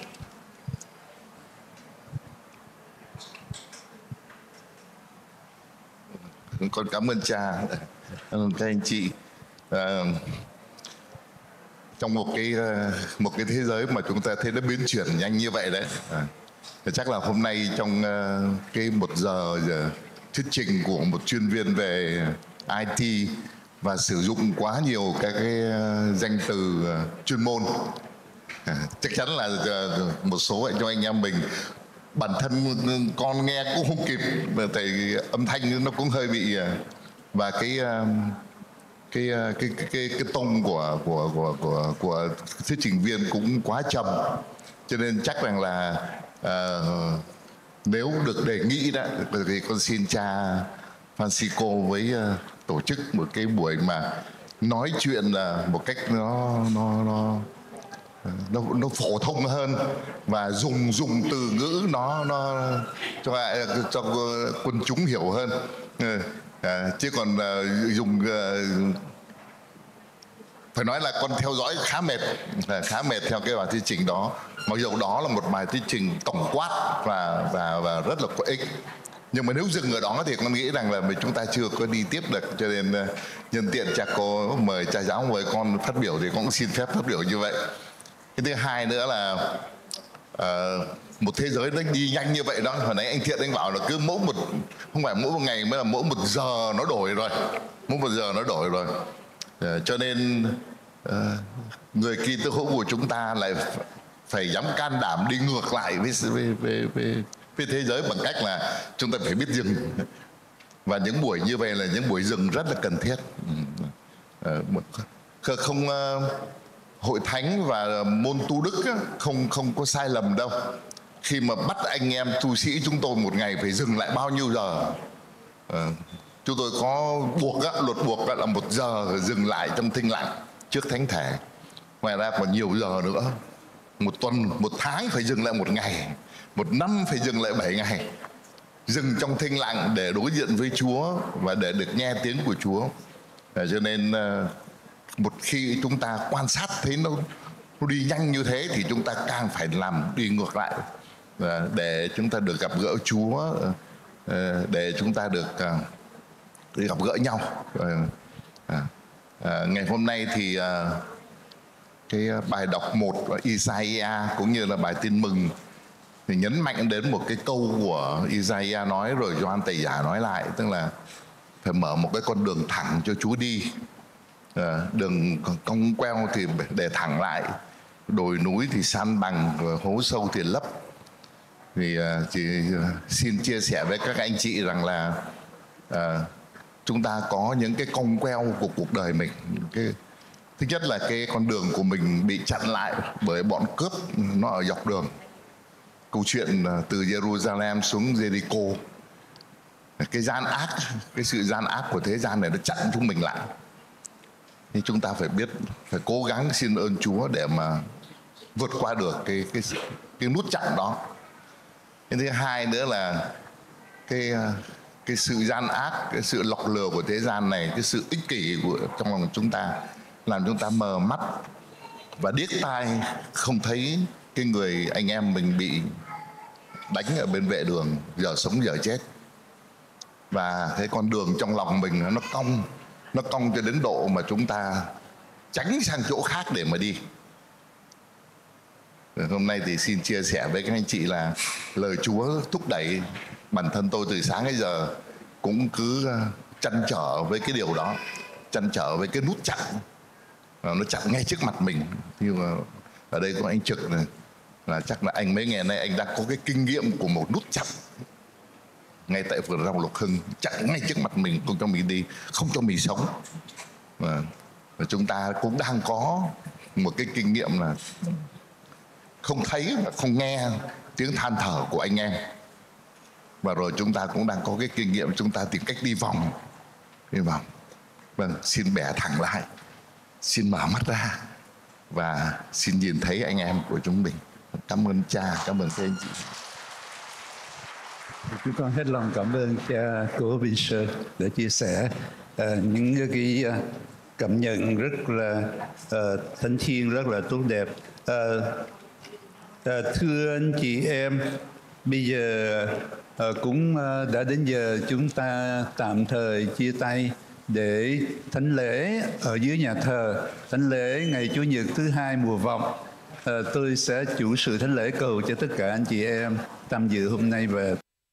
Con cảm ơn cha, các anh chị. À, trong một cái một cái thế giới mà chúng ta thấy nó biến chuyển nhanh như vậy đấy, à, chắc là hôm nay trong cái một giờ, giờ thuyết trình của một chuyên viên về i tê và sử dụng quá nhiều các cái danh từ chuyên môn, à, chắc chắn là một số anh cho anh em mình bản thân con nghe cũng không kịp, tại âm thanh nó cũng hơi bị, và cái cái cái cái cái, cái tông của của của của của thuyết trình viên cũng quá trầm, cho nên chắc rằng là uh, nếu được đề nghị đó thì con xin cha Francisco với uh, tổ chức một cái buổi mà nói chuyện là một cách nó nó nó nó nó phổ thông hơn và dùng dùng từ ngữ nó nó cho cho quần chúng hiểu hơn. À, chứ còn uh, dùng uh, phải nói là con theo dõi khá mệt, khá mệt theo cái bài thuyết trình đó. Mặc dù đó là một bài thuyết trình tổng quát và và và rất là có ích, nhưng mà nếu dừng ở đó thì con nghĩ rằng là chúng ta chưa có đi tiếp được. Cho nên uh, nhân tiện cha cô mời cha giáo mời con phát biểu thì con cũng xin phép phát biểu như vậy. Cái thứ hai nữa là uh, một thế giới nó đi nhanh như vậy đó. Hồi nãy anh Thiện anh bảo là cứ mỗi một, không phải mỗi một ngày mới là mỗi một giờ nó đổi rồi, mỗi một giờ nó đổi rồi. Uh, cho nên uh, người Kitô hữu của chúng ta lại phải dám can đảm đi ngược lại với với, với, với, với thế giới bằng cách là chúng ta phải biết dừng. Và những buổi như vậy là những buổi dừng rất là cần thiết. Uh, không uh, hội thánh và môn tu đức á, không không có sai lầm đâu. Khi mà bắt anh em tu sĩ chúng tôi một ngày phải dừng lại bao nhiêu giờ. Uh, chúng tôi có buộc á, luật buộc á, là một giờ dừng lại trong thinh lặng trước thánh thể. Ngoài ra còn nhiều giờ nữa. Một tuần, một tháng phải dừng lại một ngày, một năm phải dừng lại bảy ngày. Dừng trong thinh lặng để đối diện với Chúa và để được nghe tiếng của Chúa. À, cho nên uh, một khi chúng ta quan sát thấy nó, nó đi nhanh như thế thì chúng ta càng phải làm đi ngược lại, uh, để chúng ta được gặp gỡ Chúa, uh, để chúng ta được uh, gặp gỡ nhau. Uh, uh, uh, ngày hôm nay thì uh, cái bài đọc một Isaiah cũng như là bài tin mừng thì nhấn mạnh đến một cái câu của Isaiah nói rồi Gioan Tẩy Giả nói lại, tức là phải mở một cái con đường thẳng cho Chúa đi, à, đường cong queo thì để thẳng lại, đồi núi thì san bằng, rồi hố sâu thì lấp. Thì à, chỉ xin chia sẻ với các anh chị rằng là à, chúng ta có những cái cong queo của cuộc đời mình. Cái thứ nhất là cái con đường của mình bị chặn lại bởi bọn cướp nó ở dọc đường. Câu chuyện từ Jerusalem xuống Jericho, cái gian ác, cái sự gian ác của thế gian này nó chặn chúng mình lại. Nhưng chúng ta phải biết, phải cố gắng xin ơn Chúa để mà vượt qua được cái cái cái nút chặn đó. Cái thứ hai nữa là cái cái sự gian ác, cái sự lọc lừa của thế gian này, cái sự ích kỷ của trong lòng chúng ta làm chúng ta mờ mắt và điếc tai, không thấy cái người anh em mình bị đánh ở bên vệ đường, giờ sống giờ chết. Và cái con đường trong lòng mình nó cong, nó cong cho đến độ mà chúng ta tránh sang chỗ khác để mà đi. Hôm nay thì xin chia sẻ với các anh chị là lời Chúa thúc đẩy bản thân tôi từ sáng đến giờ cũng cứ trăn trở với cái điều đó, trăn trở với cái nút chặn, nó chặn ngay trước mặt mình. Nhưng mà ở đây có anh Trực này, là chắc là anh mấy ngày nay anh đã có cái kinh nghiệm của một nút chặn ngay tại vườn rau Lộc Hưng, chặn ngay trước mặt mình, không cho mình đi, không cho mình sống. Và, và chúng ta cũng đang có một cái kinh nghiệm là không thấy và không nghe tiếng than thở của anh em. Và rồi chúng ta cũng đang có cái kinh nghiệm chúng ta tìm cách đi vòng, đi vòng. Vâng, xin bẻ thẳng lại, xin mở mắt ra và xin nhìn thấy anh em của chúng mình. Cảm ơn cha, cảm ơn các anh chị. Chúng con hết lòng cảm ơn cha của Vincent đã chia sẻ uh, những cái uh, cảm nhận rất là uh, thánh thiêng, rất là tốt đẹp. Uh, uh, thưa anh chị em, bây giờ uh, cũng uh, đã đến giờ chúng ta tạm thời chia tay để thánh lễ ở dưới nhà thờ, thánh lễ ngày Chủ nhật thứ hai mùa vọng. À, tôi sẽ chủ sự thánh lễ cầu cho tất cả anh chị em tham dự hôm nay về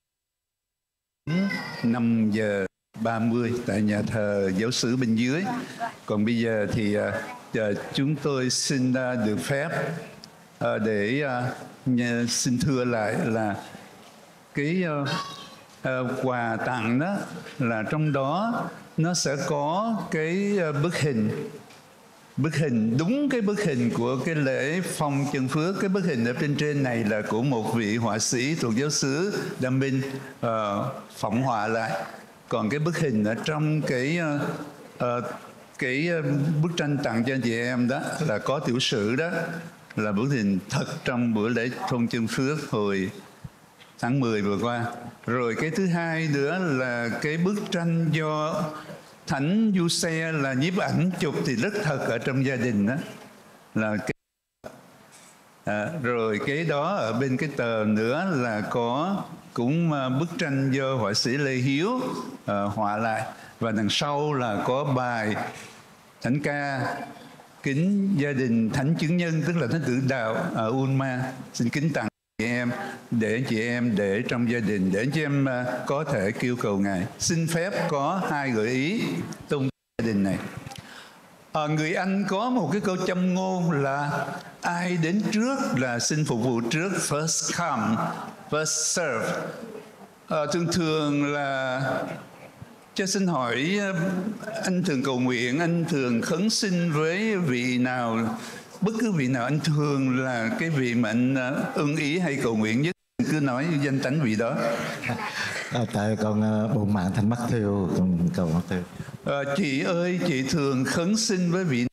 năm giờ ba mươi tại nhà thờ giáo xứ bên dưới. Còn bây giờ thì uh, chúng tôi xin uh, được phép uh, để uh, xin thưa lại là cái uh, uh, quà tặng đó là trong đó nó sẽ có cái uh, bức hình bức hình đúng cái bức hình của cái lễ phong chân phước. Cái bức hình ở bên trên này là của một vị họa sĩ thuộc giáo xứ Đam Minh uh, phỏng họa lại. Còn cái bức hình ở trong cái uh, uh, cái uh, bức tranh tặng cho anh chị em đó là có tiểu sử đó. là bữa thìn thật trong bữa lễ thôn Chân Phước hồi tháng mười vừa qua. Rồi cái thứ hai nữa là cái bức tranh do Thánh Giuse là nhiếp ảnh chụp thì rất thật ở trong gia đình đó. Là cái À, rồi cái đó ở bên cái tờ nữa là có cũng uh, bức tranh do họa sĩ Lê Hiếu uh, họa lại, và đằng sau là có bài thánh ca kính gia đình thánh chứng nhân, tức là thánh tử đạo ở Ulma. Xin kính tặng chị em để chị em để trong gia đình, để chị em uh, có thể kêu cầu Ngài. Xin phép có hai gợi ý tôn gia đình này. À, người Anh có một cái câu châm ngôn là ai đến trước là xin phục vụ trước, first come, first serve. À, thường thường là cho xin hỏi anh thường cầu nguyện, anh thường khấn xin với vị nào, bất cứ vị nào anh thường là cái vị mà anh ưng ý hay cầu nguyện nhất, cứ nói danh tánh vị đó. À, tại con uh, bụng mạng thành mắc thiêu, con cầu mắc thiêu. À, chị ơi, chị thường khấn xin với vị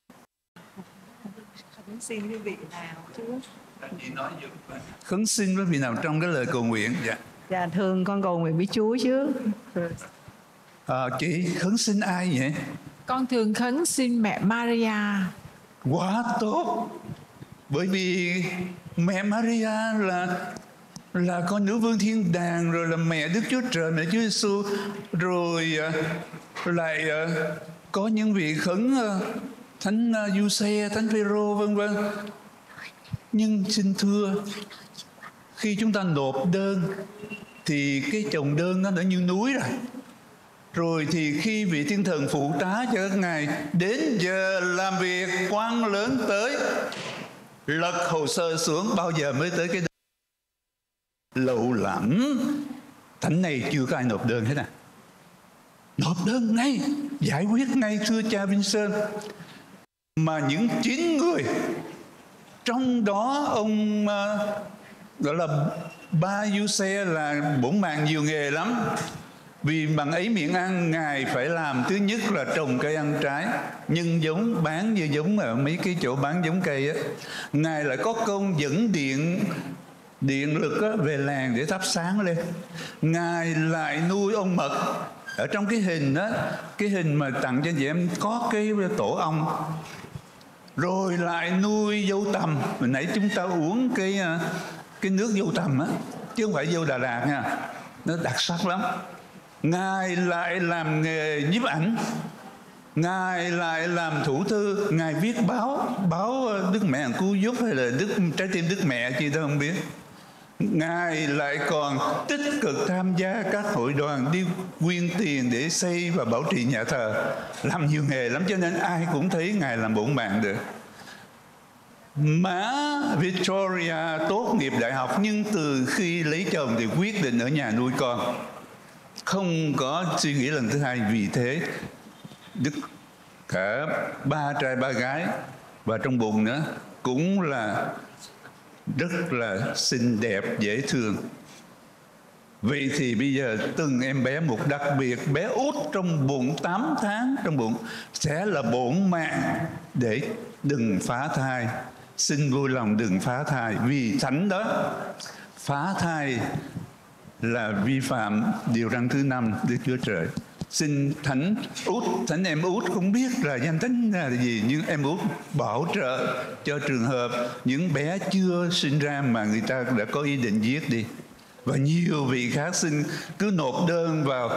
khấn xin với vị nào chứ? Khấn xin với vị nào trong cái lời cầu nguyện? Dạ. Dạ thường con cầu nguyện với Chúa chứ. À, chị khấn xin ai vậy? Con thường khấn xin mẹ Maria. Quá tốt. Bởi vì mẹ Maria là là con nữ vương thiên đàng, rồi là mẹ Đức Chúa Trời, mẹ Chúa Giêsu, rồi lại có những vị khấn thánh Giuse, thánh Phêrô vân vân. Nhưng xin thưa, khi chúng ta nộp đơn thì cái chồng đơn nó đã như núi rồi. Rồi thì khi vị thiên thần phụ tá cho các ngài đến giờ làm việc, quan lớn tới lật hồ sơ xuống, bao giờ mới tới cái lâu lắm. Thánh này chưa có ai nộp đơn hết à. Nộp đơn ngay, giải quyết ngay thưa cha Vincent. Mà những chín người, trong đó ông uh, gọi là ba Giuse là bổn mạng nhiều nghề lắm. Vì bằng ấy miệng ăn, ngài phải làm thứ nhất là trồng cây ăn trái, nhân giống, bán như giống ở mấy cái chỗ bán giống cây á. Ngài lại có công dẫn điện điện lực á, về làng để thắp sáng lên. Ngài lại nuôi ong mật. Ở trong cái hình đó, cái hình mà tặng cho chị em có cái tổ ong. Rồi lại nuôi dâu tằm. Hồi nãy chúng ta uống cái cái nước dâu tằm á, chứ không phải dâu Đà Lạt nha. Nó đặc sắc lắm. Ngài lại làm nghề nhiếp ảnh, Ngài lại làm thủ thư, Ngài viết báo, báo Đức Mẹ Hằng Cứu Giúp hay là Đức Trái Tim Đức Mẹ chi tôi không biết. Ngài lại còn tích cực tham gia các hội đoàn đi quyên tiền để xây và bảo trì nhà thờ, làm nhiều nghề lắm, cho nên ai cũng thấy Ngài làm bổn mạng được. Má Victoria tốt nghiệp đại học, nhưng từ khi lấy chồng thì quyết định ở nhà nuôi con, không có suy nghĩ lần thứ hai. Vì thế Đức cả ba trai ba gái và trong bụng nữa cũng là rất là xinh đẹp, dễ thương. Vậy thì bây giờ từng em bé, một đặc biệt bé út trong bụng tám tháng trong bụng, sẽ là bổn mạng để đừng phá thai. Xin vui lòng đừng phá thai. Vì thánh đó, phá thai là vi phạm điều răn thứ năm Đức Chúa Trời. Xin thánh út, thánh em út, không biết là danh tính là gì, nhưng em út bảo trợ cho trường hợp những bé chưa sinh ra mà người ta đã có ý định giết đi. Và nhiều vị khác xin cứ nộp đơn vào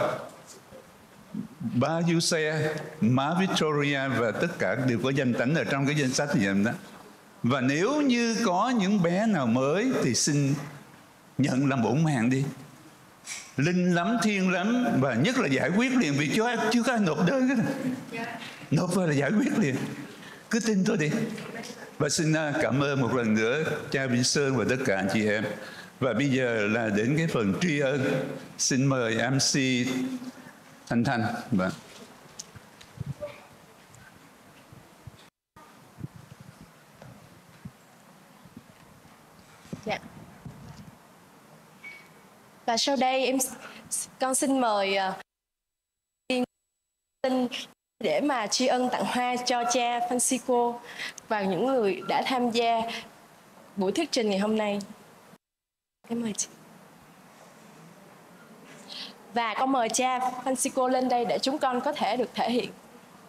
ba Giuse, má Victoria và tất cả đều có danh tánh ở trong cái danh sách gì đó. Và nếu như có những bé nào mới thì xin nhận làm bổn mạng đi. Linh lắm, thiên lắm, và nhất là giải quyết liền, vì chưa, chưa có ai nộp đơn hết. Nộp vào là giải quyết liền. Cứ tin tôi đi. Và xin cảm ơn một lần nữa cha Vincent và tất cả anh chị em. Và bây giờ là đến cái phần tri ân. Xin mời em xê Thanh Thanh. Vâng. Dạ. Và sau đây em con xin mời uh, để mà tri ân tặng hoa cho cha Francisco và những người đã tham gia buổi thuyết trình ngày hôm nay. Em mời chị. Và con mời cha Francisco lên đây để chúng con có thể được thể hiện.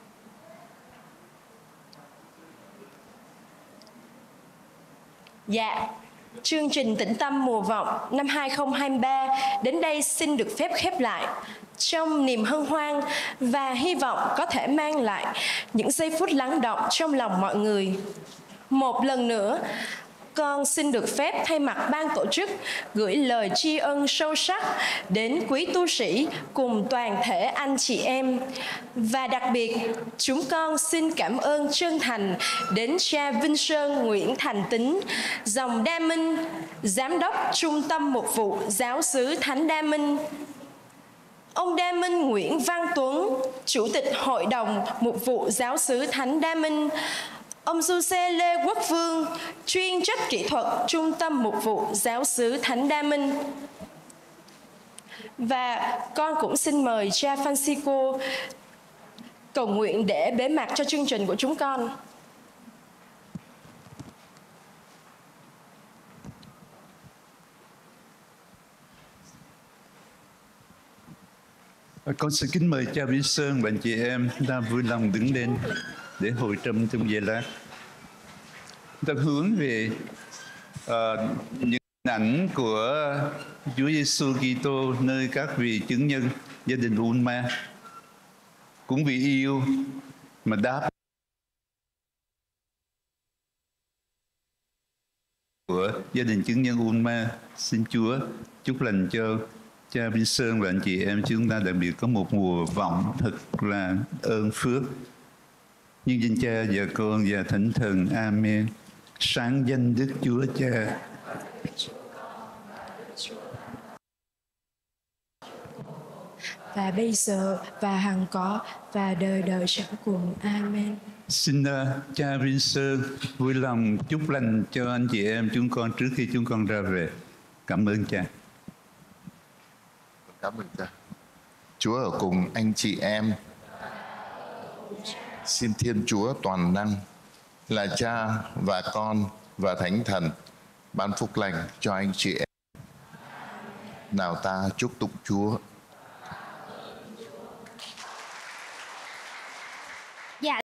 Dạ, chương trình Tĩnh Tâm Mùa Vọng năm hai không hai ba đến đây xin được phép khép lại trong niềm hân hoan và hy vọng có thể mang lại những giây phút lắng động trong lòng mọi người. Một lần nữa, con xin được phép thay mặt ban tổ chức gửi lời tri ân sâu sắc đến quý tu sĩ cùng toàn thể anh chị em. Và đặc biệt, chúng con xin cảm ơn chân thành đến cha Vinh Sơn Nguyễn Thành Tín, dòng Đa Minh, Giám đốc Trung tâm Mục vụ Giáo xứ Thánh Đa Minh, ông Đa Minh Nguyễn Văn Tuấn, Chủ tịch Hội đồng Mục vụ Giáo xứ Thánh Đa Minh, ông Du-xe Lê Quốc Vương, chuyên trách kỹ thuật Trung tâm Mục vụ Giáo xứ Thánh Đa Minh. Và con cũng xin mời cha Francisco cầu nguyện để bế mạc cho chương trình của chúng con. Con xin kính mời cha Vinh Sơn và anh chị em ta vui lòng đứng lên để hội trâm trong giây lát. Ta hướng về uh, những hình ảnh của Chúa Giêsu Kitô nơi các vị chứng nhân gia đình Ulma, cũng vì yêu mà đáp của gia đình chứng nhân Ulma. Xin Chúa chúc lành cho cha Vinh Sơn và anh chị em chúng ta đặc biệt có một mùa vọng thật là ơn phước. Nhưng danh Cha và Con và Thánh Thần. Amen. Sáng danh Đức Chúa Cha. Và bây giờ và hằng có và đời đời chẳng cùng. Amen. Xin uh, cha Vinh Sơn vui lòng chúc lành cho anh chị em chúng con trước khi chúng con ra về. Cảm ơn cha. Cảm ơn cha. Chúa ở cùng anh chị em. Xin Thiên Chúa toàn năng là Cha và Con và Thánh Thần ban phúc lành cho anh chị em. Nào ta chúc tụng Chúa.